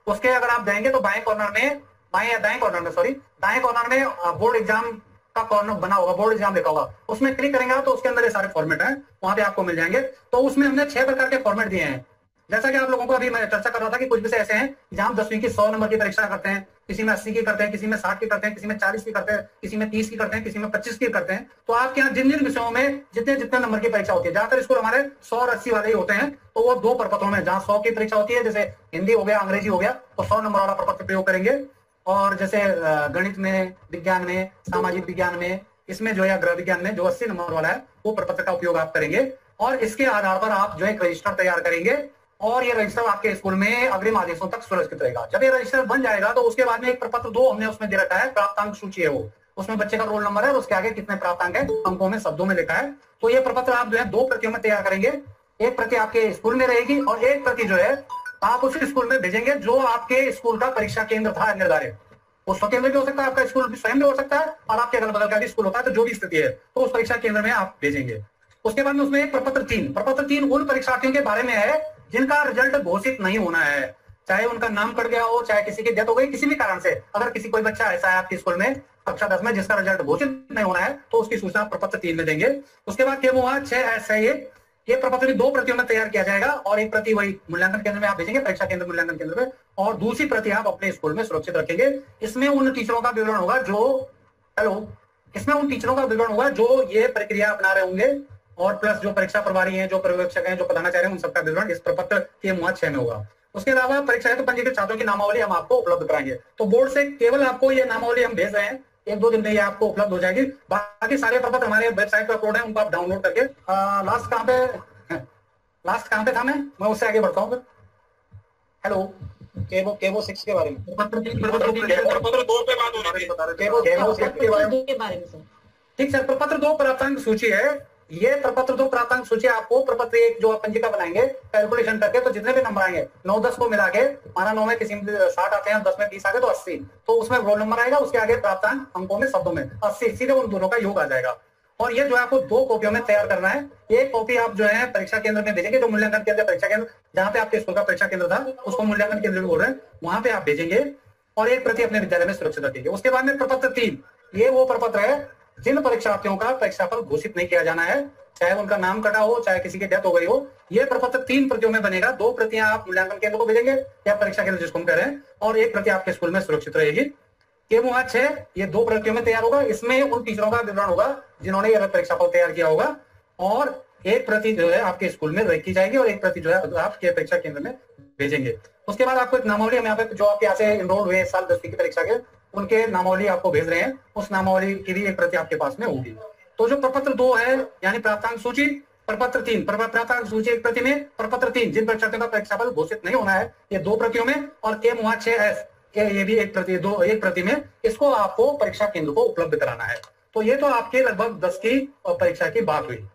उसके अगर आप जाएंगे तो बाएं कॉर्नर में, बाएं या दाएं कॉर्नर में, सॉरी दाएं कॉर्नर में बोर्ड एग्जाम का कॉर्नर बना होगा, बोर्ड एग्जाम लिखा होगा, उसमें क्लिक करेंगे तो उसके अंदर ये सारे फॉर्मेट हैं, वहां पे आपको मिल जाएंगे। तो उसमें हमने छह प्रकार के फॉर्मेट दिए हैं। जैसा कि आप लोगों को अभी मैं चर्चा कर रहा था कि कुछ विषय ऐसे हैं जहां हम दसवीं की सौ नंबर की परीक्षा करते हैं, किसी में अस्सी की करते हैं, किसी में साठ की करते हैं, किसी में चालीस की करते हैं, किसी में तीस की करते हैं, किसी में पच्चीस की करते हैं। तो आपके यहाँ जिन जिन विषयों में जितने जितने नंबर की परीक्षा होती है, ज्यादातर स्कूल हमारे सौ और अस्सी वाले ही होते हैं, तो वो दो प्रपत्रों में, जहाँ सौ की परीक्षा होती है, जैसे हिंदी हो गया, अंग्रेजी हो गया, तो सौ नंबर वाला प्रपत्र प्रयोग करेंगे। और जैसे गणित में, विज्ञान में, सामाजिक विज्ञान में, इसमें जो है गृह विज्ञान में जो अस्सी नंबर वाला है वो प्रपत्र का उपयोग आप करेंगे। और इसके आधार पर आप जो है रजिस्टर तैयार करेंगे और ये रजिस्टर आपके स्कूल में अग्रिम आदेशों तक सुरक्षित रहेगा। जब ये रजिस्टर बन जाएगा तो उसके बाद में एक प्रपत्र दो हमने उसमें दे रखा है, प्राप्तांक सूची है वो, उसमें बच्चे का रोल नंबर है और उसके आगे कितने प्राप्तांक है अंकों में, शब्दों में लिखा है। तो ये प्रपत्र आप जो है दो प्रतियों में तैयार करेंगे, एक प्रति आपके स्कूल में रहेगी और एक प्रति जो है आप उस स्कूल में भेजेंगे जो आपके स्कूल का परीक्षा केंद्र था निर्धारित। उस केंद्र भी हो सकता है, आपका स्कूल भी स्वयं भी हो सकता है और आपके अगल बगल का भी स्कूल होता है, तो जो भी स्थिति है तो उस परीक्षा केंद्र में आप भेजेंगे। उसके बाद में उसमें एक प्रपत्र तीन, प्रपत्र तीन उन परीक्षार्थियों के बारे में है जिनका रिजल्ट घोषित नहीं होना है, चाहे उनका नाम कट गया हो, चाहे किसी की डेथ हो गई, किसी भी कारण से। अगर किसी कोई बच्चा ऐसा है आपके स्कूल में कक्षा दस में जिसका रिजल्ट घोषित नहीं होना है तो उसकी सूचना प्रपत्र तीन में देंगे। उसके बाद क्या हुआ, छह ऐसा ये ये प्रपत्र भी दो प्रतियों में तैयार किया जाएगा और एक प्रति वही मूल्यांकन केंद्र में आप भेजेंगे, परीक्षा केंद्र मूल्यांकन केंद्र में, और दूसरी प्रति आप अपने स्कूल में सुरक्षित रखेंगे। इसमें उन टीचरों का विवरण होगा जो हेलो इसमें उन टीचरों का विवरण होगा जो ये प्रक्रिया अपना रहे होंगे और प्लस जो परीक्षा प्रभारी हैं, जो पर्यवेक्षक हैं, जो प्रधानाचार्य हैं, उन सबका विवरण इस प्रपत्र के मुआ छह में होगा। उसके अलावा परीक्षा हेतु पंजीकृत छात्रों की नामावली हम आपको उपलब्ध कराएंगे। तो बोर्ड से केवल आपको ये नामावली हम भेज रहे हैं, एक दो दिन में ये आपको उपलब्ध हो जाएगी। बाकी सारे प्रपत्र हमारे वेबसाइट पर अपलोड है, उनको आप डाउनलोड करके लास्ट कहाँ पे लास्ट कहाँ पे था मैं मैं उससे आगे बढ़ता हूँ। हेलो केवो केवो सिक्स के बारे में, प्रपत्र दो पे बात हो रही है, केवो केवो सिक्स के बारे में सर। ठीक सर, प्रपत्र दो प्राप्तांक सूची है। ये प्रपत्र दो प्राप्तांक सूची आपको प्रपत्र एक जो आप पंजिका बनाएंगे कैलकुलेशन करके, तो जितने भी नंबर आएंगे नौ दस को मिला के, माना नौ में किसी में साठ आते हैं, दस में बीस आ गए तो अस्सी, तो उसमें रोल नंबर आएगा, उसके आगे प्राप्तांक अंकों में शब्दों में अस्सी, सीधे उन दोनों का योग आ जाएगा। और ये जो आपको दो कॉपियों में तैयार करना है, एक कॉपी आप जो है परीक्षा केंद्र में भेजेंगे, जो मूल्यांकन केंद्र परीक्षा केंद्र जहाँ पे आपके स्कूल का परीक्षा केंद्र था उसको मूल्यांकन केंद्र भी बोल रहे हैं, वहां पे आप भेजेंगे और एक प्रति अपने विद्यालय में सुरक्षित रखेंगे। उसके बाद में प्रपत्र तीन, ये वो प्रपत्र है जिन परीक्षार्थियों का परीक्षा फल घोषित नहीं किया जाना है, चाहे उनका नाम कटा हो, चाहे किसी की डेथ हो गई हो। ये प्रपत्र तीन प्रतियों में बनेगा, दो प्रतियां आप मूल्यांकन केंद्र को भेजेंगे या परीक्षा केंद्र जिसको हम कह रहे हैं, और एक प्रति आपके स्कूल में सुरक्षित रहेगी। के मुआ छह ये दो प्रतियों में तैयार होगा, इसमें उन टीचरों का विवरण होगा जिन्होंने यह परीक्षा फल तैयार किया होगा, और एक प्रति जो है आपके स्कूल में रखी जाएगी और एक प्रति जो है आपके परीक्षा केंद्र में भेजेंगे। उसके बाद आपको एक नामावली हम यहाँ पे जो आपके यहाँ से एनरोल हुए साल दसवीं की परीक्षा के, उनके नामावली आपको भेज रहे हैं, उस नामावली की भी एक प्रति आपके पास में होगी। तो जो प्रपत्र दो है यानी प्राप्तांक सूची, प्रपत्र तीन, प्राप्तांक सूची एक प्रति में, प्रपत्र तीन जिन परीक्षार्थियों का परीक्षा फल घोषित नहीं होना है ये दो प्रतियों में, और के मुआ छह एस ये भी एक प्रति दो एक प्रति में, इसको आपको परीक्षा केंद्र को उपलब्ध कराना है। तो ये तो आपके लगभग दस की परीक्षा की बात हुई।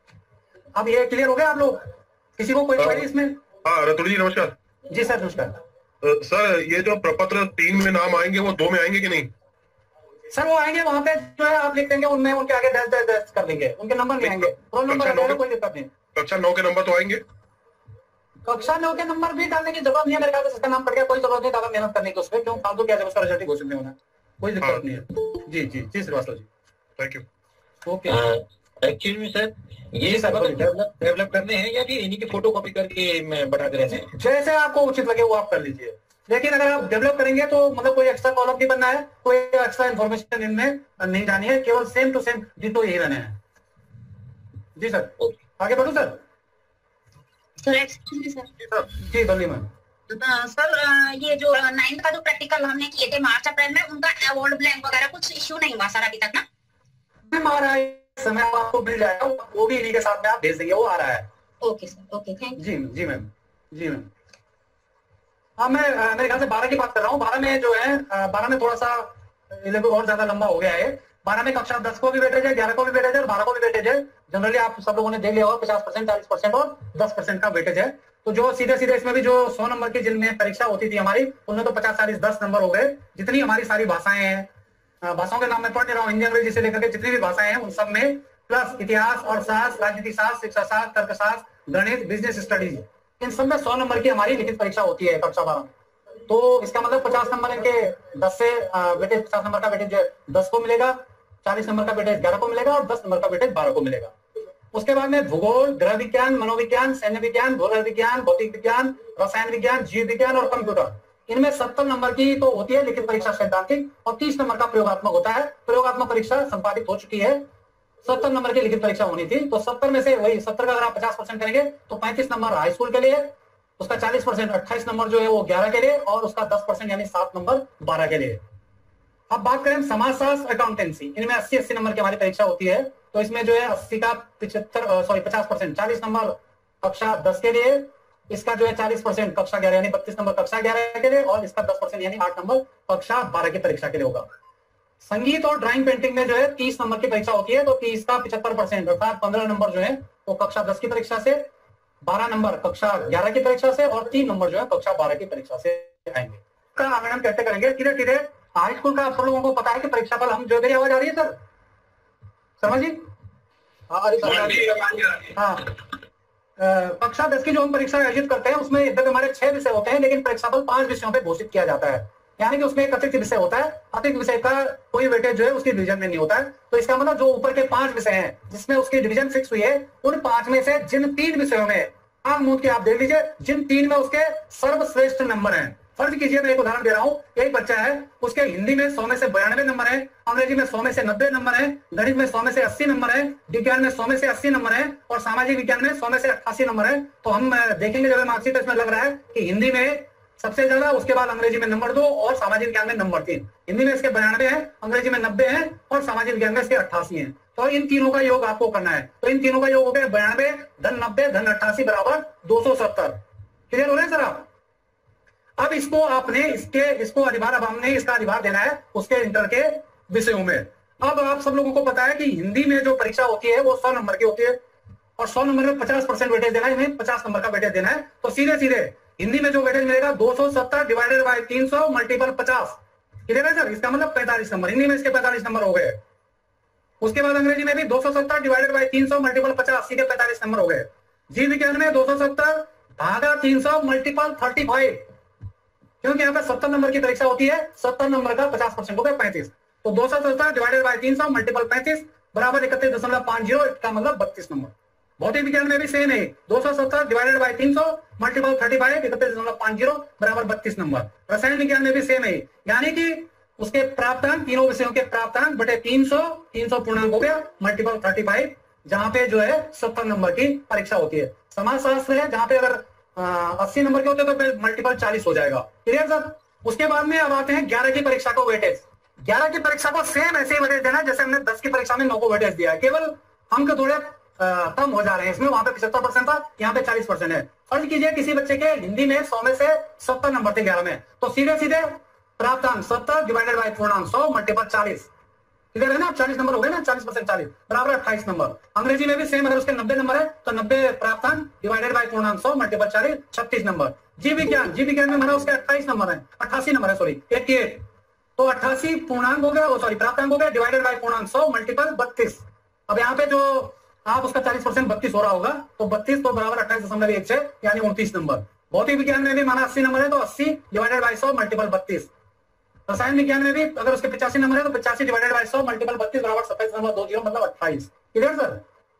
अब ये क्लियर हो गया आप लोग? किसी को कोई क्वेरी इसमें? हाँ रतुल जी नमस्कार। जी सर नमस्कार। सर ये जो प्रपत्र तीन में नाम आएंगे वो दो में आएंगे कि नहीं? सर वो आएंगे, वहां पे जो है आप लिख देंगे, उनमें उनके आगे डैश डैश डैश कर देंगे, उनके नंबर नहीं आएंगे, रोल नंबर आएगा, कोई दिक्कत नहीं। कक्षा नौ के नंबर तो आएंगे? कक्षा नौ के नंबर भी डालने की जरूरत नहीं है मेरे ख्याल से, इसका नाम पड़ गया, कोई जरूरत नहीं ज्यादा मेहनत करने की उस पर, क्यों फालतू क्या जब उसका रिजल्ट घोषित नहीं होना, कोई दिक्कत नहीं है। जी जी जी Shrivastava ji, thank you. Okay. Actually में सर ये डेवलप डेवलप करने हैं या कि इन्हीं की फोटो कॉपी करके बता दे रहे हैं? जैसे आपको उचित लगे वो आप कर लीजिए, लेकिन अगर आप डेवलप करेंगे तो मतलब कोई एक्स्ट्रा कॉलम नहीं बनना है, कोई एक्स्ट्रा इन्फॉर्मेशन इनमें नहीं जानी है, केवल सेम टू सेम डिटो यही रहने हैं। जी सर आगे बढ़ो sir. Sir excuse me sir. जी बोलिए मैम। सर ये जो नाइन्थ का जो प्रैक्टिकल हमने किए थे मार्च अप्रैल में, उनका अवार्ड ब्लैंक वगैरह कुछ इश्यू नहीं हुआ सर अभी तक ना? मैम आ रहा है, समय आपको मिल जाएगा, वो भी इन्हीं के साथ में आप भेज देंगे, वो आ रहा है। Okay sir, okay thank you. जी जी मैम, जी मैम। हाँ मैं मेरे ख्याल से बारह की बात कर रहा हूँ। बारह में जो है बारह में थोड़ा सा इलेवन और ज्यादा लंबा हो गया है। बारह में कक्षा दस को भी वेटेज है, ग्यारह को भी वेटेज है, बारह को भी वेटेज है। जनरली आप सब लोगों ने देख लिया होगा पचास परसेंट, चालीस परसेंट और दस परसेंट का वेटेज है। तो जो सीधे सीधे इसमें भी जो सौ नंबर की जिनमें परीक्षा होती थी हमारी, उनमें तो पचास चालीस दस नंबर हो गए। जितनी हमारी सारी भाषाएं हैं, भाषाओं के नाम मैं पढ़ नहीं रहा हूँ, हिंदी अंग्रेजी से लेकर के जितनी भी भाषाएं हैं उन सब में, प्लस इतिहास और शास्त्र, राजनीति शास्त्र, शिक्षा शास्त्र, तर्कशास्त्र, गणित, बिजनेस स्टडीज, इन सब में सौ नंबर की हमारी लिखित परीक्षा होती है कक्षा बारह। तो इसका मतलब पचास नंबर इनके दस से वेटेज पचास नंबर का वेटेज दस को मिलेगा, चालीस नंबर का वेटेज ग्यारह को मिलेगा और दस नंबर का वेटेज बारह को मिलेगा। उसके बाद में भूगोल, गृह विज्ञान, मनोविज्ञान, सैन्य विज्ञान, भूगोल विज्ञान, भौतिक विज्ञान, रसायन विज्ञान, जीव विज्ञान और कंप्यूटर, इनमें सत्तर नंबर की तो होती है लिखित परीक्षा सैद्धांतिक और तीस नंबर का प्रयोगात्मक होता है। प्रयोगात्मक परीक्षा संपादित हो चुकी है, सत्तर नंबर की लिखित परीक्षा होनी थी। तो सत्तर में से वही सत्तर का अगर आप पचास परसेंट करेंगे तो पैंतीस नंबर हाई स्कूल के लिए, उसका चालीस परसेंट अट्ठाईस नंबर जो है वो ग्यारह के लिए और उसका दस परसेंट यानी सात नंबर बारह के लिए। अब बात करें समाजशास्त्र, अकाउंटेंसी, इनमें अस्सी अस्सी नंबर की हमारी परीक्षा होती है। तो इसमें जो है अस्सी का पिछहत्तर सॉरी पचास परसेंट चालीस नंबर कक्षा दस के लिए, इसका जो है चालीस परसेंट कक्षा ग्यारह यानी बत्तीस नंबर कक्षा ग्यारह के लिए और इसका दस परसेंट यानी आठ नंबर कक्षा बारह की परीक्षा के लिए होगा। संगीत और ड्राइंग पेंटिंग में जो है तीस नंबर की परीक्षा होती है। तो तीस का पिछहत्तर परसेंट अर्थात पंद्रह नंबर जो है वो कक्षा दस की परीक्षा से, बारह नंबर कक्षा ग्यारह की परीक्षा से और तीन नंबर जो है कक्षा बारह की परीक्षा से आएंगे। का आवेदन कैसे करेंगे? धीरे धीरे हाई स्कूल का आप लोगों को पता है कि परीक्षा फल हम जो मेरी आवाज आ रही है सर शर्मा जी? हाँ, कक्षा दस की जो हम परीक्षा आयोजित करते हैं उसमें यद्यपि हमारे छह विषय होते हैं लेकिन परीक्षाफल पांच विषयों पे घोषित किया जाता है, यानी कि उसमें एक अतिरिक्त विषय होता है। अतिरिक्त विषय का कोई वेटेज जो है उसकी डिवीजन में नहीं होता है। तो इसका मतलब जो ऊपर के पांच विषय हैं जिसमें उसकी डिवीजन फिक्स हुई है, उन पांच में से जिन तीन विषयों में आंख मूंद के आप देख लीजिए जिन तीन में उसके सर्वश्रेष्ठ नंबर हैं। फर्ज कीजिए मैं एक उदाहरण दे रहा हूँ, एक बच्चा है उसके हिंदी में सौ में से बयानवे नंबर है, अंग्रेजी में सौ में से नब्बे नंबर है, गणित में सौ में से अस्सी नंबर है, विज्ञान में सौ में से अस्सी नंबर है और सामाजिक विज्ञान में सौ में से अट्ठासी नंबर है। तो हम देखेंगे जब मार्कशीट इसमें लग रहा है कि हिंदी में सबसे ज्यादा, उसके बाद अंग्रेजी में नंबर दो और सामाजिक विज्ञान में नंबर तीन। हिंदी में इसके बयानवे है, अंग्रेजी में नब्बे है और सामाजिक विज्ञान में इसके अट्ठासी है। तो इन तीनों का योग आपको करना है। तो इन तीनों का योग हो गया बयानवे धन नब्बे धन अट्ठासी बराबर दो सौ सत्तर। क्लियर हो रहे हैं सर आप? अब इसको आपने इसके इसको अधिभार अब हमने इसका अधिभार देना है उसके इंटर के विषयों में। अब आप सब लोगों को पता है कि हिंदी में जो परीक्षा होती है वो सौ नंबर की होती है और सौ नंबर में पचास परसेंट वेटेज देना है, इन्हें पचास नंबर का वेटेज देना है। तो सीधे सीधे हिंदी में जो वेटेज मिलेगा दो सौ सत्तर डिवाइडेड बाय तीन सौ मल्टीपल पचास। क्लियर है सर? इसका मतलब पैंतालीस नंबर, हिंदी में इसके पैंतालीस नंबर हो गए। उसके बाद अंग्रेजी में भी दो सौ सत्तर डिवाइडेड बाय तीन सौ मल्टीपल पचास, सीधे पैंतालीस नंबर हो गए। जीव विज्ञान में दो सौ सत्तर भागा तीन सौ मल्टीपल थर्टी फाइव, क्योंकि यहाँ पे सत्तर नंबर की परीक्षा होती है, सत्तर नंबर का पचास परसेंट हो गया पैंतीस। तो दो सौ सत्तर डिवाइडेड बाय तीन सौ मल्टीपल पैंतीस बराबर इकतीस दशमलव पांच जीरो, इसका मतलब बत्तीस नंबर। भौतिक विज्ञान में भी सेम है, दो सौ सत्तर डिवाइडेड बाय तीन सौ मल्टीपल थर्टी फाइव इकतीस दशमलव पांच जीरो बराबर बत्तीस नंबर। रसायन विज्ञान में भी सेम है, यानी कि उसके प्राप्तांक तीनों विषयों के प्राप्तांक बटे तीन सौ, तीन सौ पूर्णांक हो गया मल्टीपल थर्टी फाइव, जहां पे जो है सत्तर नंबर की परीक्षा होती है। समाजशास्त्र है जहां पे अगर अस्सी नंबर के होते तो फिर मल्टीपल चालीस हो जाएगा। Clear sir? उसके बाद में अब आते हैं ग्यारह की परीक्षा को वेटेज। ग्यारह की परीक्षा को सेम ऐसे ही वेटेज देना जैसे हमने दस की परीक्षा में नौ को वेटेज दिया है, केवल अंक थोड़े कम हो जा रहे हैं इसमें। वहां पे पचहत्तर परसेंट था, यहाँ पे चालीस परसेंट है। फर्ज कीजिए किसी बच्चे के हिंदी में सौ में से सत्तर नंबर थे ग्यारह में, तो सीधे सीधे प्राप्तांक सत्तर डिवाइडेड बाय पूर्णांक सौ मल्टीपल चालीस। क्लियर है ना? चालीस नंबर हो गए ना, चालीस परसेंट चालीस बराबर अट्ठाईस नंबर। अंग्रेजी में भी सेम, अगर उसके नब्बे नंबर है तो नब्बे प्राप्तांक डिवाइडेड बाय पूर्णांक सौ मल्टीपल चालीस, छत्तीस नंबर। जीव विज्ञान, जीव विज्ञान में हमारा उसके अट्ठाईस नंबर है, अट्ठासी नंबर है सॉरी अट्ठासी, तो अट्ठासी पूर्णांक हो गया सॉरी प्राप्तांक हो गया डिवाइडेड बाय पूर्णांक सौ मल्टीपल बत्तीस। अब यहाँ पे जो आप उसका चालीस परसेंट बत्तीस हो रहा होगा, तो बत्तीस तो बराबर अट्ठाईस दशमलव एक छह यानी उनतीस नंबर। भौतिक विज्ञान में भी माना अस्सी नंबर है तो अस्सी डिवाइडेड बाय सौ मल्टीपल बत्तीस। रसायन विज्ञान में भी अगर उसके पचासी नंबर है तो पचासी डिवाइडेड बाय सौ मल्टीपल बत्तीस बराबर सत्ताईस नंबर दो जीरो मतलब अट्ठाईस। Clear sir?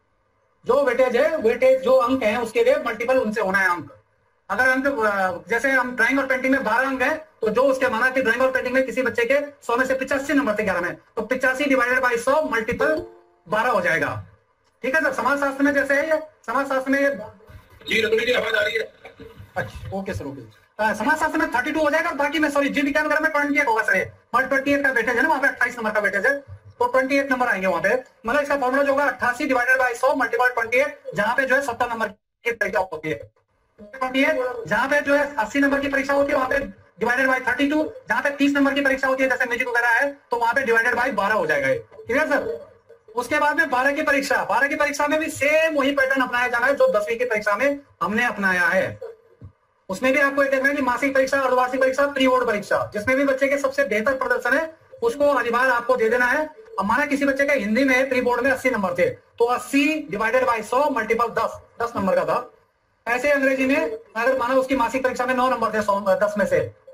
जो वेटेज है, वेटेज जो अंक है उसके लिए मल्टीपल उनसे होना है अंक। अगर अंक जैसे हम ड्राइंग और पेंटिंग में बारह अंक है तो जो उसके माना कि ड्राइंग और पेंटिंग में किसी बच्चे के सौ में से पिचासी नंबर थे ग्यारह में, तो पिचासी डिवाइडेड बाय सौ मल्टीपल बारह हो जाएगा। ठीक है सर? समाजशास्त्र में जैसे है ये, समाजशास्त्र में जी रतुड़ी आवाज आ रही है। अच्छा ओके सर ओके। समाजशास्त्र में थर्टी टू हो जाएगा, बाकी में सॉरी जीव विज्ञान वगैरह में ट्वेंटी एट होगा सर। और ट्वेंटी एट का वेटेज है ना, वहां पे अट्ठाईस नंबर का वेटेज है, तो ट्वेंटी एट नंबर आएंगे वहां पे। मतलब इसका फॉर्मूला जो होगा अट्ठासी डिवाइडेड बाय सौ मल्टीपल ट्वेंटी एट, जहां पे जो है सत्तर नंबर की परीक्षा होती है। ट्वेंटी एट जहां पे जो है अस्सी नंबर की परीक्षा होती है वहां पे डिवाइडेड बाय थर्टी टू, जहां पे तीस नंबर की परीक्षा होती है जैसे म्यूजिक वगैरह है तो वहां पे डिवाइडेड बाय बारह हो जाएगा। Clear sir? उसके बाद में बारह की परीक्षा, बारह की परीक्षा में भी सेम वही पैटर्न अपनाया जाना है जो दसवीं की परीक्षा में हमने अपनाया है। उसमें भी आपको देखना है कि मासिक परीक्षा, अर्धवार्षिक परीक्षा, प्री बोर्ड परीक्षा, जिसमें भी बच्चे के सबसे बेहतर प्रदर्शन है उसको अधिभार आपको दे देना है। हमारा किसी बच्चे का हिंदी में प्री बोर्ड में अस्सी नंबर थे तो अस्सी डिवाइडेड बाय सौ मल्टीपल दस, दस नंबर का था। ऐसे अंग्रेजी में अगर मानो उसकी मासिक परीक्षा में नौ नंबर थे सौ दस में से,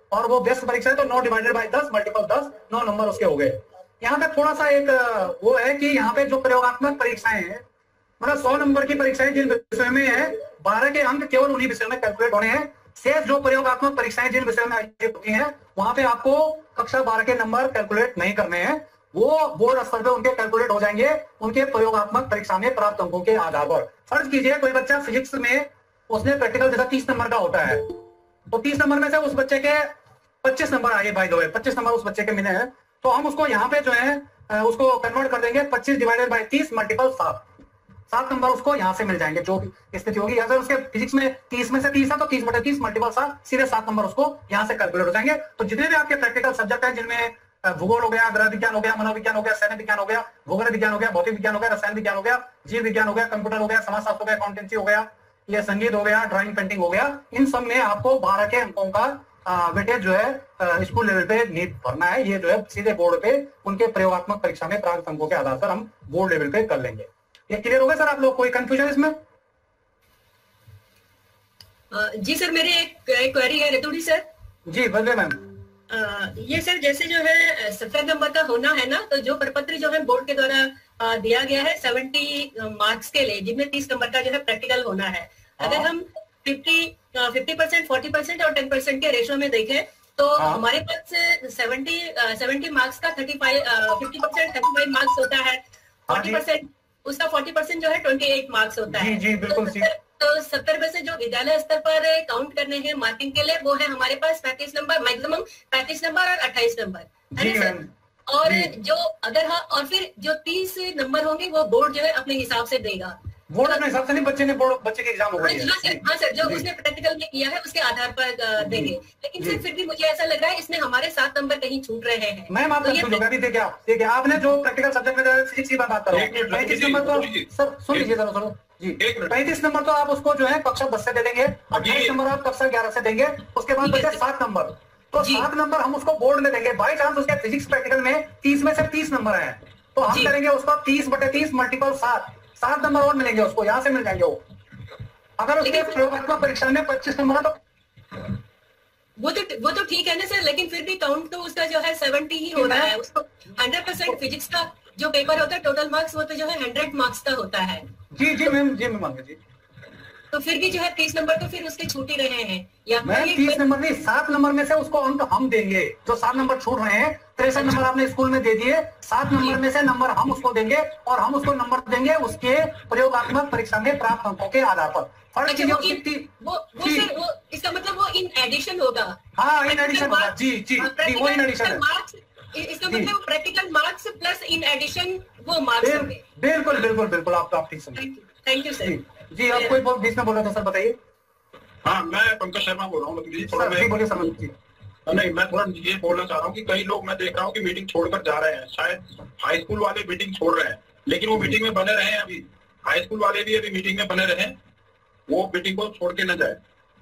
और वो व्यस्त परीक्षा है तो नौ डिवाइडेड बाई दस मल्टीपल दस, नौ नंबर उसके हो गए। यहाँ पे थोड़ा सा एक वो है कि यहाँ पे जो प्रयोगात्मक परीक्षाएं हैं, मतलब सौ नंबर की परीक्षाएं जिन विषय में है, बारह के अंक केवल उन्हीं विषयों में कैलकुलेट होने हैं। शेष जो प्रयोगात्मक परीक्षाएं जिन विषयों में आयोजित होती हैं, वहां पे आपको कक्षा बारह के नंबर कैलकुलेट नहीं करने हैं, वो बोर्ड स्तर पे उनके कैलकुलेट हो जाएंगे उनके प्रयोगात्मक परीक्षा में प्राप्त अंकों के आधार पर। फर्ज कीजिए कोई बच्चा फिजिक्स में उसने प्रैक्टिकल जैसा तीस नंबर का होता है, तो तीस नंबर में से उस बच्चे के पच्चीस नंबर आए, बाय द वे पच्चीस नंबर उस बच्चे के मिले हैं, तो हम उसको यहाँ पे जो है उसको कन्वर्ट कर देंगे पच्चीस डिवाइडेड बाय तीस मल्टीपल सात, सात नंबर उसको यहाँ से मिल जाएंगे जो स्थिति होगी। अगर उसके फिजिक्स में तीस में से तीस है तो तीस बटे तीस मल्टीपल सात, सीधे सात नंबर उसको यहाँ से कैलकुलेट हो जाएंगे। तो जितने भी आपके प्रैक्टिकल सब्जेक्ट है जिनमें भूगोल हो गया, ग्रह विज्ञान हो गया, मनोविज्ञान हो गया, सैन्य विज्ञान हो गया, भूगोल विज्ञान हो गया, भौतिक विज्ञान हो गया, रसायन विज्ञान हो गया, जीव विज्ञान हो गया, कंप्यूटर हो गया, समाजशास्त्र हो गया, अकाउंटेंसी हो गया, ये संगीत हो गया, ड्राइंग पेंटिंग हो गया, इन सब में आपको बारह के अंकों का वेटेज जो है स्कूल लेवल पे नहीं भरना है। ये जो है सीधे बोर्ड पे उनके प्रयोगात्मक परीक्षा में प्राप्त अंकों के आधार पर हम बोर्ड लेवल पे कर लेंगे। ये क्लियर हो गया सर? आप लोग कोई कंफ्यूजन इसमें? जी सर, मेरी एक क्वेरी है रितुड़ी सर। जी बोलिए मैम। ये सर जैसे जो है सत्तर नंबर का होना है ना, तो जो प्रपत्र जो है बोर्ड के द्वारा दिया गया है सेवेंटी मार्क्स के लिए, जिनमें तीस नंबर का जो है प्रैक्टिकल होना है, अगर हम fifty fifty percent forty percent और टेन परसेंट के रेशो में देखें तो हमारे पास सेवेंटी सेवेंटी मार्क्स का thirty five fifty percent thirty five marks होता है, फोर्टी परसेंट उसका फोर्टी परसेंट जो है ट्वेंटी एट मार्क्स होता है। जी, जी, बिल्कुल तो, तो सत्तर में से जो विद्यालय स्तर पर काउंट करने हैं मार्किंग के लिए, वो है हमारे पास पैंतीस नंबर, मैक्सिमम पैंतीस नंबर और अट्ठाईस नंबर है ना सर। और जो अगर हाँ और फिर जो तीस नंबर होंगे वो बोर्ड जो है अपने हिसाब से देगा, बोर्ड अपने हिसाब से नहीं, बच्चे ने बोर्ड बच्चे के एग्जाम हो गई है। हाँ सर, हाँ सर, जो उसने प्रैक्टिकल में किया है उसके आधार पर देंगे। लेकिन सर फिर भी मुझे ऐसा लग रहा है इसमें हमारे सात नंबर कहीं छूट रहे हैं। मैम आप देखिए आप देखिए आपने जो प्रैक्टिकल सब्जेक्ट में फिजिक्स की बात कर रहा हूँ, पैंतीस नंबर तो सर सुन लीजिए जरा सुनो जी, पैंतीस नंबर तो आप उसको जो है कक्षा दस से दे देंगे, अट्ठाईस नंबर आप कक्षा ग्यारह से देंगे, उसके बाद बचे सात नंबर, तो सात नंबर हम उसको बोर्ड में देंगे। बाई चांस उसके फिजिक्स प्रैक्टिकल में तीस में से तीस नंबर है तो हम करेंगे उसको तीस बटे तीस मल्टीपल सात, सात नंबर और मिलेंगे उसको, यहाँ से मिल जाएंगे वो। अगर उसके प्रयोगात्मक परीक्षा में पच्चीस नंबर है तो वो तो वो तो ठीक है ना सर, लेकिन फिर भी काउंट तो उसका जो है सेवेंटी ही हो रहा है। उसको हंड्रेड परसेंट फिजिक्स का जो पेपर होता है टोटल मार्क्स वो तो जो है हंड्रेड मार्क्स का होता है। जी जी मैम, जी मैम जी। तो फिर भी जो है तीस नंबर तो फिर उसके छूट ही रहे हैं। या मैम तीस नंबर नहीं, सात नंबर में से उसको अंक हम देंगे, जो सात नंबर छूट रहे हैं, तिरसठ नंबर आपने स्कूल में दे दिए, सात नंबर में से नंबर हम उसको देंगे और हम उसको नंबर देंगे उसके प्रयोगात्मक परीक्षा में प्राप्त अंकों के आधार पर। अच्छा, वो, इन, वो, वो सर वो इसका मतलब वो इन एडिशन होगा। हाँ इन एडिशन होगा, जी जी वो इन एडिशन है। इसका मतलब practical marks plus in addition वो मार्क्स होंगे। बिल्कुल बिल्कुल बिल्कुल आप आप ठीक समझे। Thank you sir. जी आप कोई बीच में बोल रहे थे सर, बताइए। हाँ मैं पंकज शर्मा बोल रहा हूँ। बोलिए सर जी। नहीं मैं थोड़ा ये बोलना चाह रहा हूँ कि कई लोग मैं देख रहा हूँ कि मीटिंग छोड़कर जा रहे हैं, शायद हाई स्कूल वाले मीटिंग छोड़ रहे हैं, लेकिन वो मीटिंग में बने रहे हैं। अभी हाई स्कूल वाले भी अभी मीटिंग में बने रहे, वो मीटिंग को छोड़ के न जाए।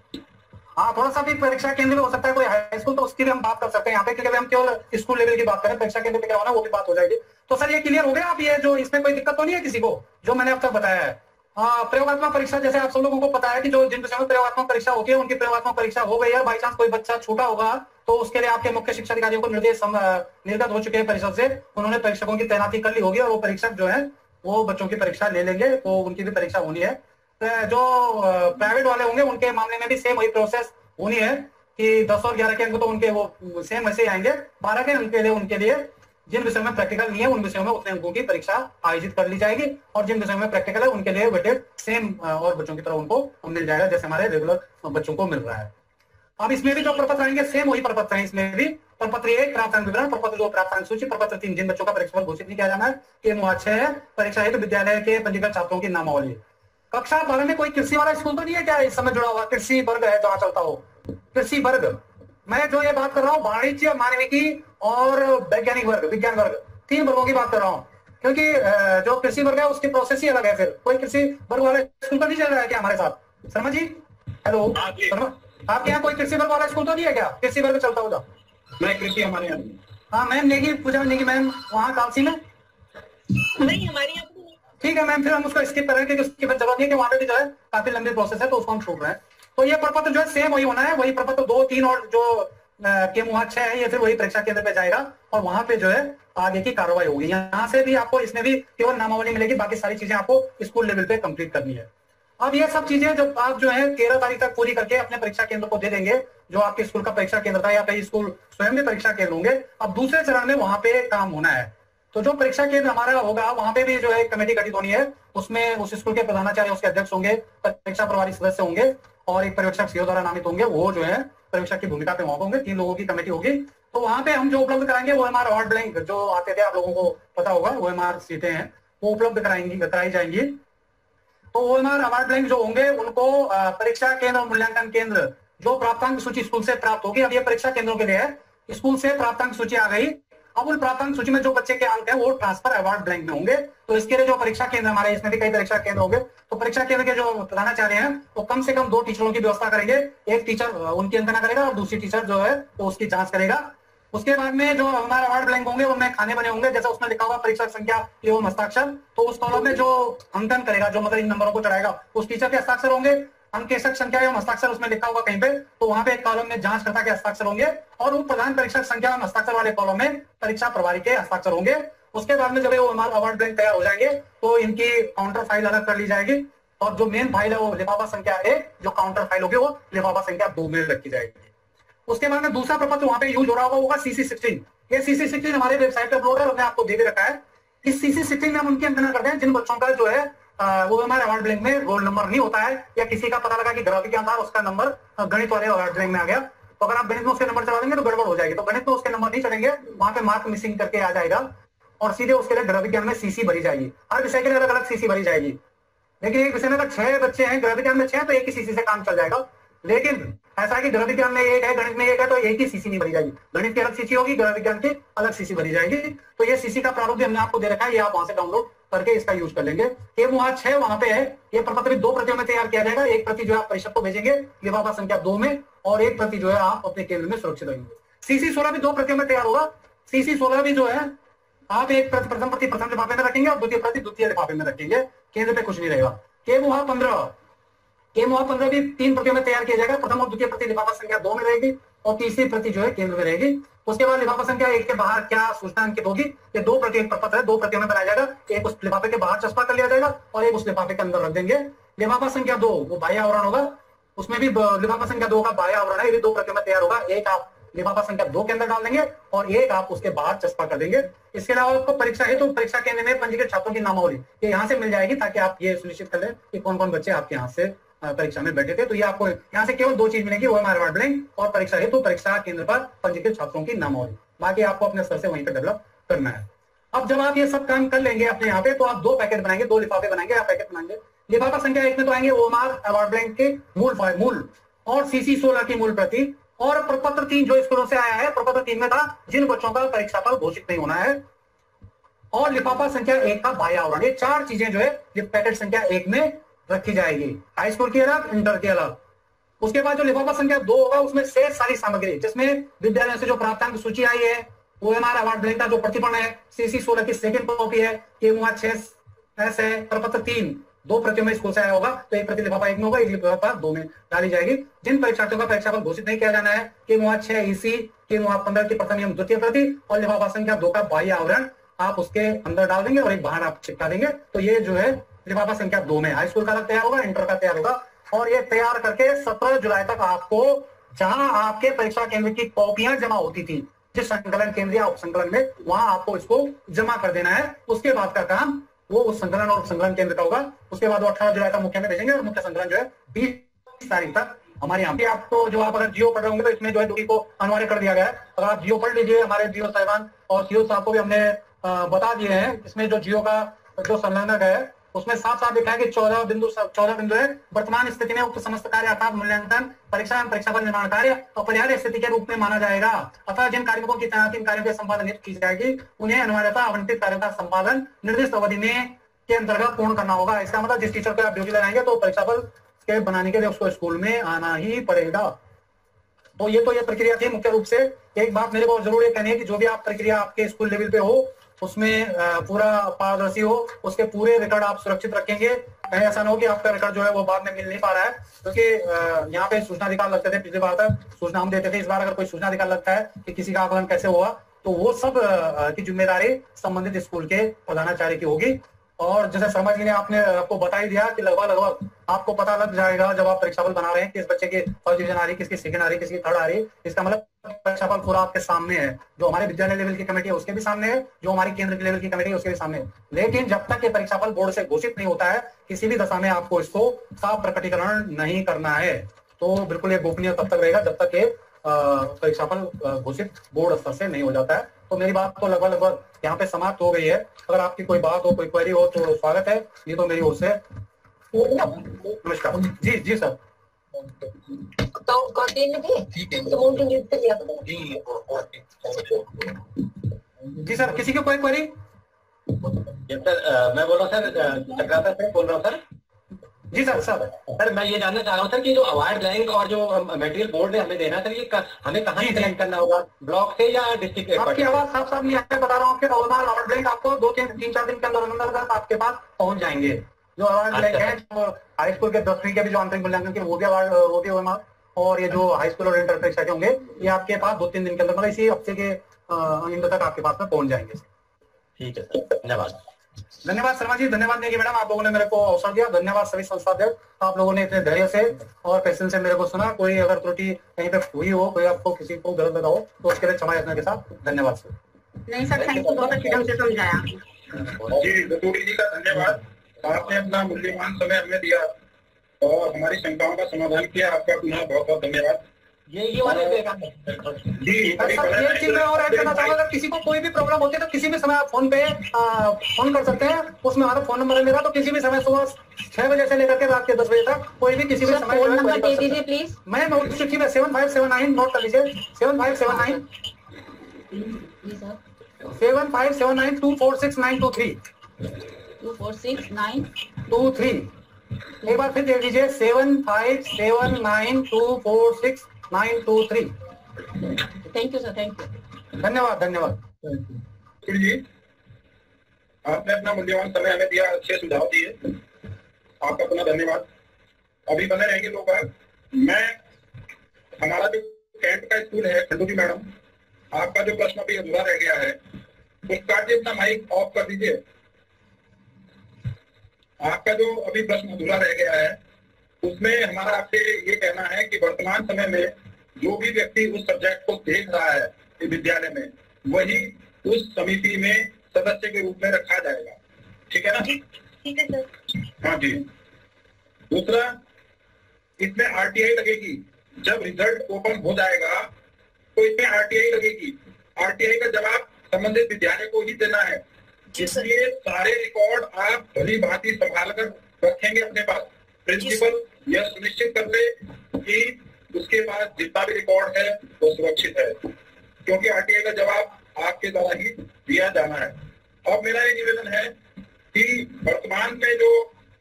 हाँ थोड़ा सा भी परीक्षा केंद्र हो सकता है कोई हाई स्कूल, तो उसकी भी हम बात कर सकते हैं यहाँ पे, क्योंकि हम केवल स्कूल लेवल की बात करें, परीक्षा केंद्र पे क्या होना वो भी बात हो जाएगी। तो सर ये क्लियर हो गया आप, ये जो इसमें कोई दिक्कत तो नहीं है किसी को जो मैंने अब तक बताया है? हाँ प्रयोगात्मक परीक्षा जैसे आप सब लोगों को पता है कि जो जिन विषयों में प्रयोगात्मक परीक्षा होती है उनकी प्रयोगात्मक परीक्षा हो गई है। बाई चांस कोई बच्चा छूटा होगा तो उसके लिए आपके मुख्य शिक्षा अधिकारियों को निर्देश निर्गत हो चुके हैं परिषद से, उन्होंने परीक्षकों की तैनाती कर ली होगी और वो परीक्षक जो है वो बच्चों की परीक्षा ले लेंगे, तो उनकी भी परीक्षा होनी है। तो जो प्राइवेट वाले होंगे उनके मामले में भी सेम वही प्रोसेस होनी है कि दस और ग्यारह के अंक तो उनके वो सेम वैसे आएंगे। बारह के अंक के लिए उनके लिए जिन विषयों में प्रैक्टिकल नहीं है उन विषयों में उतने अंकों की परीक्षा आयोजित कर ली जाएगी, और जिन विषयों में प्रैक्टिकल है उनके लिए वेटेज सेम और बच्चों की तरह उनको मिल जाएगा जैसे हमारे रेगुलर बच्चों को मिल रहा है। अब इसमें भी जो प्रपत्र आएंगे सेम वही प्रपत्र है, इसमें भी प्रपत्र एक प्राप्त अंक विवरण, प्रपत्र दो प्राप्त अंक सूची, प्रपत्र तीन जिन बच्चों का परीक्षा फल घोषित नहीं किया जाना है, के छह है परीक्षा हेतु विद्यालय के पंजीकृत छात्रों की नामावली। कक्षा बारह में कोई कृषि वाला स्कूल तो नहीं है क्या इस समय जुड़ा हुआ? कृषि वर्ग है जहाँ चलता हो कृषि वर्ग, मैं जो ये बात कर रहा हूँ वाणिज्य मानविकी और वैज्ञानिक वर्ग विज्ञान वर्ग तीन वर्गों की बात कर रहा हूँ, क्योंकि जो कृषि वर्ग है उसकी प्रोसेस ही अलग है। फिर कोई कृषि वर्ग वाला स्कूल तो नहीं चल रहा है क्या हमारे साथ? शर्मा जी हेलो, आपके यहाँ कोई कृषि वर्ग वाला स्कूल तो नहीं है क्या? कृषि वर्ग चलता होगा? मैं कृषि हमारे यहाँ। हाँ मैम नेगी पूजा नेगी मैम वहाँ कालसी में नहीं हमारे यहाँ ठीक है मैम, फिर हम उसको स्किप करेंगे क्योंकि उसकी जरूरत नहीं है कि वहाँ पे भी जो है काफी लंबी प्रोसेस है तो उसको हम छोड़ रहे हैं। तो ये प्रपत्र जो है सेम वही होना है, वही प्रपत्र दो तीन और जो के मुहा छह है, ये फिर वही परीक्षा केंद्र पे जाएगा और वहां पे जो है आगे की कार्रवाई होगी। यहाँ से भी आपको, इसमें भी केवल नामावली मिलेगी, बाकी सारी चीजें आपको स्कूल लेवल पे कंप्लीट करनी है। अब ये सब चीजें जब आप जो है तेरह तारीख तक पूरी करके अपने परीक्षा केंद्र को दे देंगे, जो आपके स्कूल का परीक्षा केंद्र था या कई स्कूल स्वयं भी परीक्षा केंद्र होंगे, अब दूसरे चरण में वहां पे काम होना है। तो जो परीक्षा केंद्र हमारा होगा वहां पे भी जो है कमेटी गठित होनी है, उसमें उस स्कूल के प्रधानाचार्य, उसके अध्यक्ष होंगे, परीक्षा प्रभारी सदस्य होंगे और एक पर्यवेक्षक सीओ द्वारा नामित होंगे, वो जो है परीक्षा की भूमिका पे वहां होंगे। तीन लोगों की कमेटी होगी। तो वहां पे हम जो उपलब्ध कराएंगे वो हमारा अवार्ड ब्लैंक जो आते थे, आप लोगों को पता होगा, वो हमारी सीटें हैं, वो उपलब्ध कराएंगी कराई जाएंगी। तो वो हमारे अवार्ड ब्लैंक जो होंगे उनको परीक्षा केंद्र और मूल्यांकन केंद्र जो प्राप्तांक सूची स्कूल से प्राप्त होगी। अब ये परीक्षा केंद्रों के लिए है, स्कूल से प्राप्तांक सूची आ गई, अब उन प्राप्तांक सूची में जो बच्चे के अंक है वो ट्रांसफर अवार्ड ब्लैंक में होंगे। तो इसके लिए जो परीक्षा केंद्र हमारे, इसमें भी कई परीक्षा केंद्र होंगे, तो परीक्षा केंद्र के जो प्रधानाचार्य हैं वो कम से कम दो टीचरों की व्यवस्था करेंगे। एक टीचर उनकी अंकना करेगा और दूसरी टीचर जो है वो उसकी जांच करेगा। उसके बाद में जो हमारे अवार्ड ब्लैंक होंगे उनमें खाने बने होंगे, जैसा उसमें लिखा होगा परीक्षा संख्या एवं हस्ताक्षर, तो उस कॉलम में जो अंकन करेगा, जो मतलब इन नंबरों को चढ़ाएगा, उस टीचर के हस्ताक्षर होंगे। अंकेशक संख्या एवं हस्ताक्षर उसमें लिखा होगा कहीं पे, तो वहां पे एक कॉलम में जांचकर्ता के हस्ताक्षर होंगे और वो प्रधान परीक्षक संख्या एवं हस्ताक्षर वाले कॉलम में परीक्षा प्रभारी के हस्ताक्षर होंगे। उसके बाद में जब वो हमारे अवार्ड ब्लैंक तैयार हो जाएंगे तो इनकी काउंटर फाइल अलग कर ली जाएगी और जो मेन फाइल है वो लिफाफा संख्या एक, जो काउंटर फाइल होगी वो लिफाफा संख्या दो में रखी जाएगी। उसके बाद में दूसरा प्रपत्र वहां पे यूज हो रहा होगा होगा सीसी सिक्सटीन। ये सीसी सिक्सटीन हमारे वेबसाइट पे अपलोड है, हमने आपको दे भी रखा है। इस सीसी सिक्सटीन में हम उनकी अंकना करते हैं जिन बच्चों का जो है आ, वो हमारे अवार्ड ब्लैंक में रोल नंबर नहीं होता है, या किसी का पता लगा कि ग्राफिक के अंदर उसका नंबर गणित वाले अवार्ड ब्लैंक में आ गया, तो अगर आप गणित में उसके नंबर चढ़ा देंगे तो गड़बड़ हो जाएगी। तो गणित में उसके नंबर नहीं चढ़ेंगे, वहां पे मार्क मिसिंग करके आ जाएगा और सीधे उसके लिए गृह विज्ञान में सीसी भरी जाएगी। हर विषय के लिए अलग अलग सीसी भरी जाएगी। लेकिन एक विषय में अगर छह बच्चे हैं, गृह विज्ञान में छह, तो एक ही सीसी से काम चल जाएगा। लेकिन ऐसा है कि गृह विज्ञान में एक है, गणित में एक है, तो एक ही सीसी नहीं भरी जाएगी। गणित की अलग सीसी होगी, गृह विज्ञान की अलग सीसी भरी जाएगी। तो ये सीसी का प्रारूप भी हमने आपको दे रखा है, ये आप वहां से डाउनलोड करके इसका यूज कर लेंगे। ये वहां छह वहां पे है, ये प्रपत्र भी दो प्रतियों में तैयार किया जाएगा। एक प्रति जो है आप परिषद को भेजेंगे लिफाफा संख्या दो में, और एक प्रति जो है आप अपने केंद्र में सुरक्षित रहेंगे। सीसी सोलह भी दो प्रतियों में तैयार होगा। सीसी सोलह भी जो है आप एक प्रति प्रथम प्रति प्रथम लिफाफे में रखेंगे और द्वितीय प्रति द्वितीय लिफाफे में रखेंगे, केंद्र पे कुछ नहीं रहेगा। के मुहा पंद्रह के मुहा पंद्रह भी तीन प्रतियों में तैयार किया जाएगा। प्रथम और द्वितीय प्रति लिफाफा संख्या दो में रहेगी और तीसरी प्रति जो है केंद्र में रहेगी। उसके बाद लिफाफा संख्या एक के बाहर क्या सूचना अंकित होगी, ये दो प्रति एक प्रपत्र है, दो प्रतियों में बनाया जाएगा। एक उस लिफाफे के बाहर चस्पा कर लिया जाएगा और एक उस लिफाफे के अंदर रख देंगे। लिफाफा संख्या दो वो बाह्य आवरण होगा, उसमें भी लिफाफा संख्या दो का बाह्य आवरण है, ये भी दो प्रतियों में तैयार होगा। एक आप लिफाफा संख्या दो के अंदर डाल देंगे और एक आप उसके बाहर चस्पा कर देंगे। इसके अलावा आपको परीक्षा है तो परीक्षा केंद्र में पंजीकृत छात्रों की नामावली ये यहाँ से मिल जाएगी, ताकि आप ये सुनिश्चित कर लें कि कौन कौन बच्चे आपके यहाँ से परीक्षा में बैठे थे। तो ये आपको यहाँ से केवल दो चीज मिलेगी, वो हमारे अवार्ड ब्लैंक और परीक्षा हेतु तो परीक्षा केंद्र पर पंजीकृत छात्रों की नामावली। बाकी आपको अपने स्तर से वहीं पर डेवलप करना है। अब जब आप ये सब काम कर लेंगे अपने यहाँ पे, तो आप दो पैकेट बनाएंगे, दो लिफाफे बनाएंगे या पैकेट बनाएंगे। लिफाफा संख्या एक में तो आएंगे वो हमारे अवार्ड ब्लैंक के मूल मूल और सीसी सोलह की मूल प्रति, और प्रपत्र तीन जो स्कूलों से आया है, प्रपत्र तीन में था जिन बच्चों का परीक्षा फल घोषित नहीं होना है, और लिफाफा संख्या एक का बाह्य आवरण। ये चार चीजें जो है पैकेट संख्या एक में रखी जाएगी, हाई स्कूल की अलग, इंटर की अलग। उसके बाद जो लिफाफा संख्या दो होगा उसमें शेष सारी सामग्री, जिसमें विद्यालय से जो प्राप्तांक सूची आई है, वो हमारा अवार्ड ब्लैंक का जो प्रतिफल है, सीसी सोलह की सेकंड कॉपी है, के मुहा छह एस है, प्रपत्र तीन दो प्रतियों में स्कूल से आया होगा, तो एक प्रति लिफाफा एक में होगा, एक लिफाफा दो में डाली जाएगी। जिन परीक्षार्थियों का परीक्षाफल घोषित नहीं किया जाना है, के मुहा छह ईसी, के मुहा पंद्रह की प्रथम एवं द्वितीय प्रति और लिफाफा संख्या दो का बाह्य आवरण आप उसके अंदर डाल देंगे और एक बाहर आप चिपका देंगे। तो ये जो है लिफाफा संख्या दो में हाई स्कूल का अलग तैयार होगा, इंटर का तैयार होगा। और ये तैयार करके सत्रह जुलाई तक आपको जहां आपके परीक्षा केंद्र की कॉपियां जमा होती थी, जिस संकलन केंद्र या उप संकलन में, वहां आपको इसको जमा कर देना है। उसके बाद का काम वो उस संकलन और संकलन केंद्र का होगा। उसके बाद वो अठारह जुलाई तक मुख्य में भेजेंगे और मुख्य संकलन जो है बीस तारीख तक हमारे यहाँ पे। आपको जो आप अगर जियो पढ़ रहे होंगे तो इसमें जो है दूरी को अनिवार्य कर दिया गया है। अगर आप जियो पढ़ लीजिए, हमारे जियो साहिबान और सीओ साहब को भी हमने बता दिए हैं, इसमें जो जियो का जो संलग्नक है उसमें साफ साफ लिखा है कि चौदह बिंदु चौदह बिंदु है। वर्तमान स्थिति में उक्त समस्त कार्य अर्थात मूल्यांकन, परीक्षा एवं परीक्षा फल निर्माण कार्य अपरिहार्य स्थिति के रूप में माना जाएगा। अतः जिन कार्यों की तैनाती कार्यों के संपादन की जाएगी उन्हें अनिवार्यतः आवंटित कार्यों का संपादन निर्दिष्ट अवधि में के अंतर्गत पूर्ण करना होगा। इसका मतलब जिस टीचर को आप ड्यूटी लगाएंगे तो परीक्षा फल के बनाने के लिए उसको स्कूल में आना ही पड़ेगा। तो ये तो ये प्रक्रिया थी मुख्य रूप से। एक बात मेरे को जरूर ये कहनी है कि जो भी आप प्रक्रिया आपके स्कूल लेवल पे हो उसमें पूरा पारदर्शी हो, उसके पूरे रिकॉर्ड आप सुरक्षित रखेंगे कहीं ऐसा ना हो कि आपका रिकॉर्ड जो है वो बाद में मिल नहीं पा रहा है, क्योंकि यहाँ पे सूचना अधिकार लगते थे, पिछली बार तक सूचना हम देते थे। इस बार अगर कोई सूचना अधिकार लगता है कि किसी का आकलन कैसे हुआ, तो वो सब की जिम्मेदारी संबंधित स्कूल के प्रधानाचार्य की होगी। और जैसे शर्मा जी ने आपने आपको बता ही दिया कि लगभग लगभग आपको पता लग जाएगा जब आप परीक्षाफल बना रहे हैं कि इस बच्चे की फर्स्ट डिवीजन आ रही, किसकी सेकंड आ रही, किसकी थर्ड आ रही। इसका मतलब परीक्षाफल पूरा आपके सामने है। जो हमारे विद्यालय लेवल की कमेटी है उसके भी सामने है, जो हमारी केंद्र की लेवल की कमेटी है उसके भी सामने है। लेकिन जब तक ये परीक्षाफल बोर्ड से घोषित नहीं होता है, किसी भी दशा में आपको इसको साफ प्रकटीकरण नहीं करना है। तो बिल्कुल ये गोपनीय तब तक रहेगा जब तक ये परीक्षाफल घोषित बोर्ड स्तर से नहीं हो जाता है। तो मेरी बात तो लगभग लगभग यहाँ पे समाप्त हो गई है। अगर आपकी कोई बात हो, कोई क्वेरी हो तो स्वागत है। ये तो मेरी ओर से नमस्कार। जी जी सर। तो ठीक है जी सर, किसी की कोई क्वेरी? सर मैं बोल रहा हूँ सर, चक्राता से बोल रहा हूँ सर। जी सर। सर सर मैं ये जानना चाह रहा हूँ सर कि जो अवार्ड रैंक और जो मटेरियल बोर्ड ने हमें देना सर, ये क, हमें कहाँ से कलेक्ट करना होगा, ब्लॉक से या डिस्ट्रिक्ट? आपकी आवाज साफ साफ नहीं है, बता रहा हूँ। अवार्ड रैंक आपको दो तीन तीन चार दिन के अंदर अंदर आपके पास पहुंच जाएंगे। जो अवार्ड रैंक है, जो हाई स्कूल के दसवीं के भी जो आंतरिक मूल्यांकन के वो भी अवार्ड वो भी हुए, और ये जो हाई स्कूल और इंटर परीक्षा के होंगे ये आपके पास दो तीन दिन के अंदर, मतलब इसी हफ्ते के अंत तक आपके पास में पहुंच जाएंगे। ठीक है सर, धन्यवाद। धन्यवाद शर्मा जी, धन्यवाद नेगी मैडम, आप लोगों ने मेरे को अवसर दिया। धन्यवाद सभी संस्थाध्यक्ष, आप लोगों ने इतने धैर्य से और पेशेंस से मेरे को सुना। कोई अगर त्रुटि कहीं पे हुई हो, कोई आपको किसी को गलत लगा हो तो उसके लिए क्षमा याचना के साथ धन्यवाद सर। नहीं सर, थैंक यू, बहुत अच्छी ढंग से समझाया। जी दतूरी जी का धन्यवाद, आपने अपना मूल्यवान समय हमें दिया और हमारी शंकाओं का समाधान किया। आपका पुनः बहुत बहुत धन्यवाद। ये ये वाले जी सर, एक चीज मैं और ऐड करना चाहूंगा, अगर किसी को कोई भी प्रॉब्लम होती है तो किसी भी समय आप फोन पे आ, फोन कर सकते हैं। उसमें हमारा फोन नंबर है मेरा, तो किसी भी समय सुबह छह बजे से लेकर के रात के दस बजे तक कोई भी किसी भी समय फोन नंबर दे दीजिए प्लीज। मैं नोट चिट्ठी में seven five seven nine note कर लीजिए, seven five seven nine seven five seven nine two four six nine two three two four six nine two three एक बार फिर देख लीजिए, seven five seven nine two four six nine two three. Thank you sir, thank you, धन्यवाद धन्यवाद जी। आपने अपना मूल्यवान समय हमें दिया, अच्छे सुझाव दिए, आपका पुनः धन्यवाद। अभी बने रहेंगे लोग। मैं हमारा जो कैंट का स्कूल है, खंडू जी मैडम, आपका जो प्रश्न अभी अधूरा रह गया है उस कार्य अपना माइक ऑफ कर दीजिए। आपका जो अभी प्रश्न अधूरा रह गया है उसमें हमारा आपसे ये कहना है कि वर्तमान समय में जो भी व्यक्ति उस सब्जेक्ट को देख रहा है विद्यालय में, वही उस समिति में सदस्य के रूप में रखा जाएगा। ठीक है ना? ठीक है सर। हाँ जी। दूसरा, इसमें आरटीआई लगेगी। जब रिजल्ट ओपन हो जाएगा तो इसमें आरटीआई लगेगी। आरटीआई का जवाब संबंधित विद्यालय को ही देना है। इसलिए सारे रिकॉर्ड आप भली भांति संभाल कर रखेंगे अपने पास। प्रिंसिपल यह सुनिश्चित कर ले कि उसके पास जितना भी रिकॉर्ड है वो सुरक्षित है, क्योंकि आरटीआई का जवाब आपके द्वारा ही दिया जाना है। अब मेरा ये निवेदन है कि वर्तमान में जो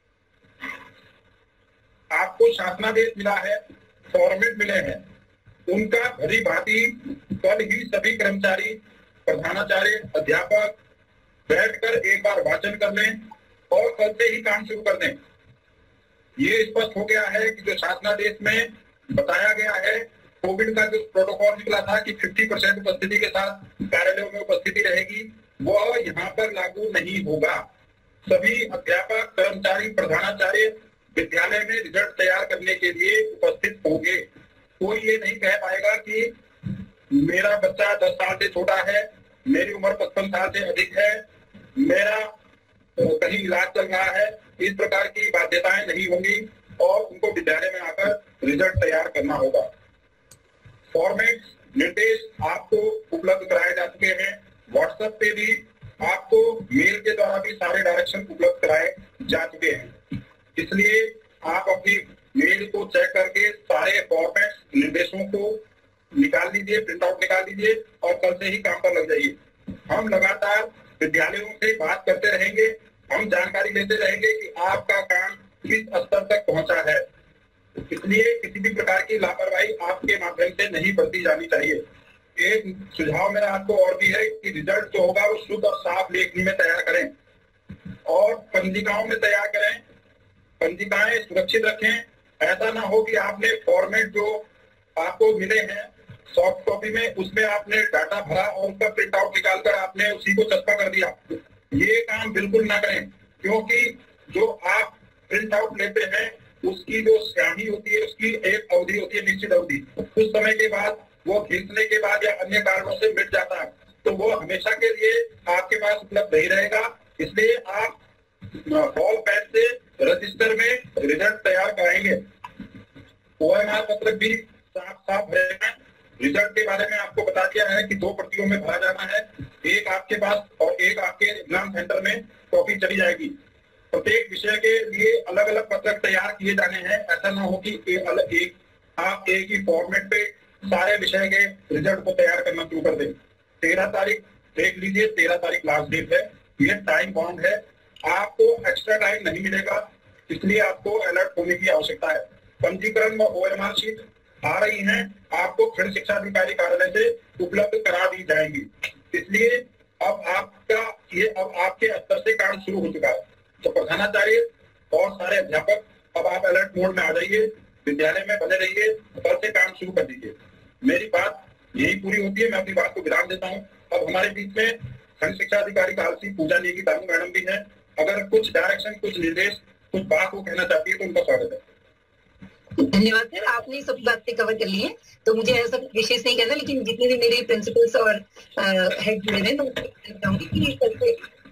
आपको शासनादेश मिला है, फॉर्मेट मिले हैं, उनका भली भांति कल ही सभी कर्मचारी, प्रधानाचार्य, अध्यापक बैठकर एक बार वाचन कर लें और कल से ही काम शुरू कर दें। ये स्पष्ट हो गया है कि जो शासनादेश में बताया गया है, कोविड का जो प्रोटोकॉल निकला था कि पचास परसेंट उपस्थिति के साथ कार्यालयों में उपस्थिति रहेगी, वह यहाँ पर लागू नहीं होगा। सभी अध्यापक, कर्मचारी, प्रधानाचार्य विद्यालय में रिजल्ट तैयार करने के लिए उपस्थित होंगे। कोई ये नहीं कह पाएगा कि मेरा बच्चा दस साल से छोटा है, मेरी उम्र पचपन साल से अधिक है, मेरा कहीं इलाज चल रहा है, इस प्रकार की बाध्यताएं नहीं होंगी और उनको विद्यालय में आकर रिजल्ट तैयार करना होगा। फॉर्मेट निर्देश आपको उपलब्ध कराए जा चुके हैं। व्हाट्सएप पे भी आपको मेल के द्वारा भी सारे डायरेक्शन उपलब्ध कराए जा चुके हैं। इसलिए आप अपनी मेल को चेक करके सारे फॉर्मेट निर्देशों को निकाल लीजिए, प्रिंट आउट निकाल लीजिए और कल से ही काम पर लग जाइए। हम लगातार विद्यालयों से बात करते रहेंगे, हम जानकारी लेते रहेंगे कि आपका काम किस स्तर तक पहुंचा है। इसलिए किसी भी प्रकार की लापरवाही आपके माध्यम से नहीं बरती जानी चाहिए। एक सुझाव मेरा आपको और भी है कि रिजल्ट जो होगा वो शुद्ध और साफ लेखनी में तैयार करें और पंजिकाओं में तैयार करें। पंजिकाएं सुरक्षित रखें। ऐसा ना हो कि आपने फॉर्मेट जो आपको मिले हैं सॉफ्ट कॉपी में, उसमें आपने डाटा भरा और उसका प्रिंट आउट निकालकर आपने उसी को चस्पा कर दिया। ये काम बिल्कुल ना करें, क्योंकि जो आप प्रिंट आउट लेते हैं उसकी जो स्याही होती है उसकी एक अवधि होती है, निश्चित अवधि। कुछ समय के बाद वो खींचने के बाद या अन्य कारणों से मिट जाता है, तो वो हमेशा के लिए आपके पास उपलब्ध नहीं रहेगा। इसलिए आप बॉल पेन से रजिस्टर में रिजल्ट तैयार कराएंगे। ओएमआर पत्रक भी साफ साफ रहेगा। रिजल्ट के बारे में आपको बता दिया है कि दो प्रतियों में भरा जाना है, एक आपके पास और एक आपके एग्जाम सेंटर में कॉपी चली जाएगी। प्रत्येक विषय के लिए अलग अलग पत्रक तैयार किए जाने हैं। ऐसा ना हो कि एक अलग एक आप एक ही फॉर्मेट पे सारे विषय के रिजल्ट को तैयार करना शुरू कर दें। तेरह तारीख देख लीजिए, तेरह तारीख लास्ट डेट है। ये टाइम बाउंड है, आपको एक्स्ट्रा टाइम नहीं मिलेगा, इसलिए आपको अलर्ट होने की आवश्यकता है। पंजीकरण व ओएमआर शीट आ रही हैं, आपको खंड शिक्षा अधिकारी कार्यालय से उपलब्ध करा दी जाएंगी। इसलिए अब आपका ये अब आपके स्तर से काम शुरू हो चुका है। तो प्रधानाचार्य और सारे अध्यापक अब आप अलर्ट मोड में आ जाइए, विद्यालय में बने रहिए, कल से काम शुरू कर दीजिए। मेरी बात यही पूरी होती है, मैं अपनी बात को विराम देता हूँ। अब हमारे बीच में खंड शिक्षा अधिकारी कालसी पूजा नेगी दानू मैडम भी हैं। अगर कुछ डायरेक्शन, कुछ निर्देश, कुछ बात वो कहना चाहती है तो उनका स्वागत है। धन्यवाद सर, आपने सब बातें कवर कर ली हैं, तो मुझे ऐसा विशेष नहीं कहना, लेकिन जितने भी मेरे प्रिंसिपल्स और हेड जुड़े हैं तो चाहूंगी कि इस तरह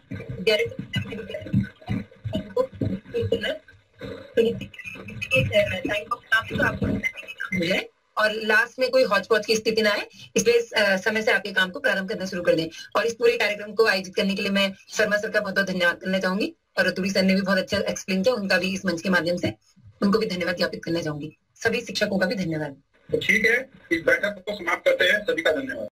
से और लास्ट में कोई हॉच पॉच की स्थिति ना आए, इसलिए समय से आपके काम को प्रारंभ करना शुरू कर दें। और इस पूरे कार्यक्रम को आयोजित करने के लिए मैं शर्मा सर का बहुत बहुत धन्यवाद करना चाहूंगी, और रतुड़ी सर ने भी बहुत अच्छा एक्सप्लेन किया, उनका भी इस मंच के माध्यम से उनको भी धन्यवाद ज्ञापित करना चाहूंगी। सभी शिक्षकों का भी धन्यवाद। तो ठीक है, इस बैठक को समाप्त करते हैं। सभी का धन्यवाद।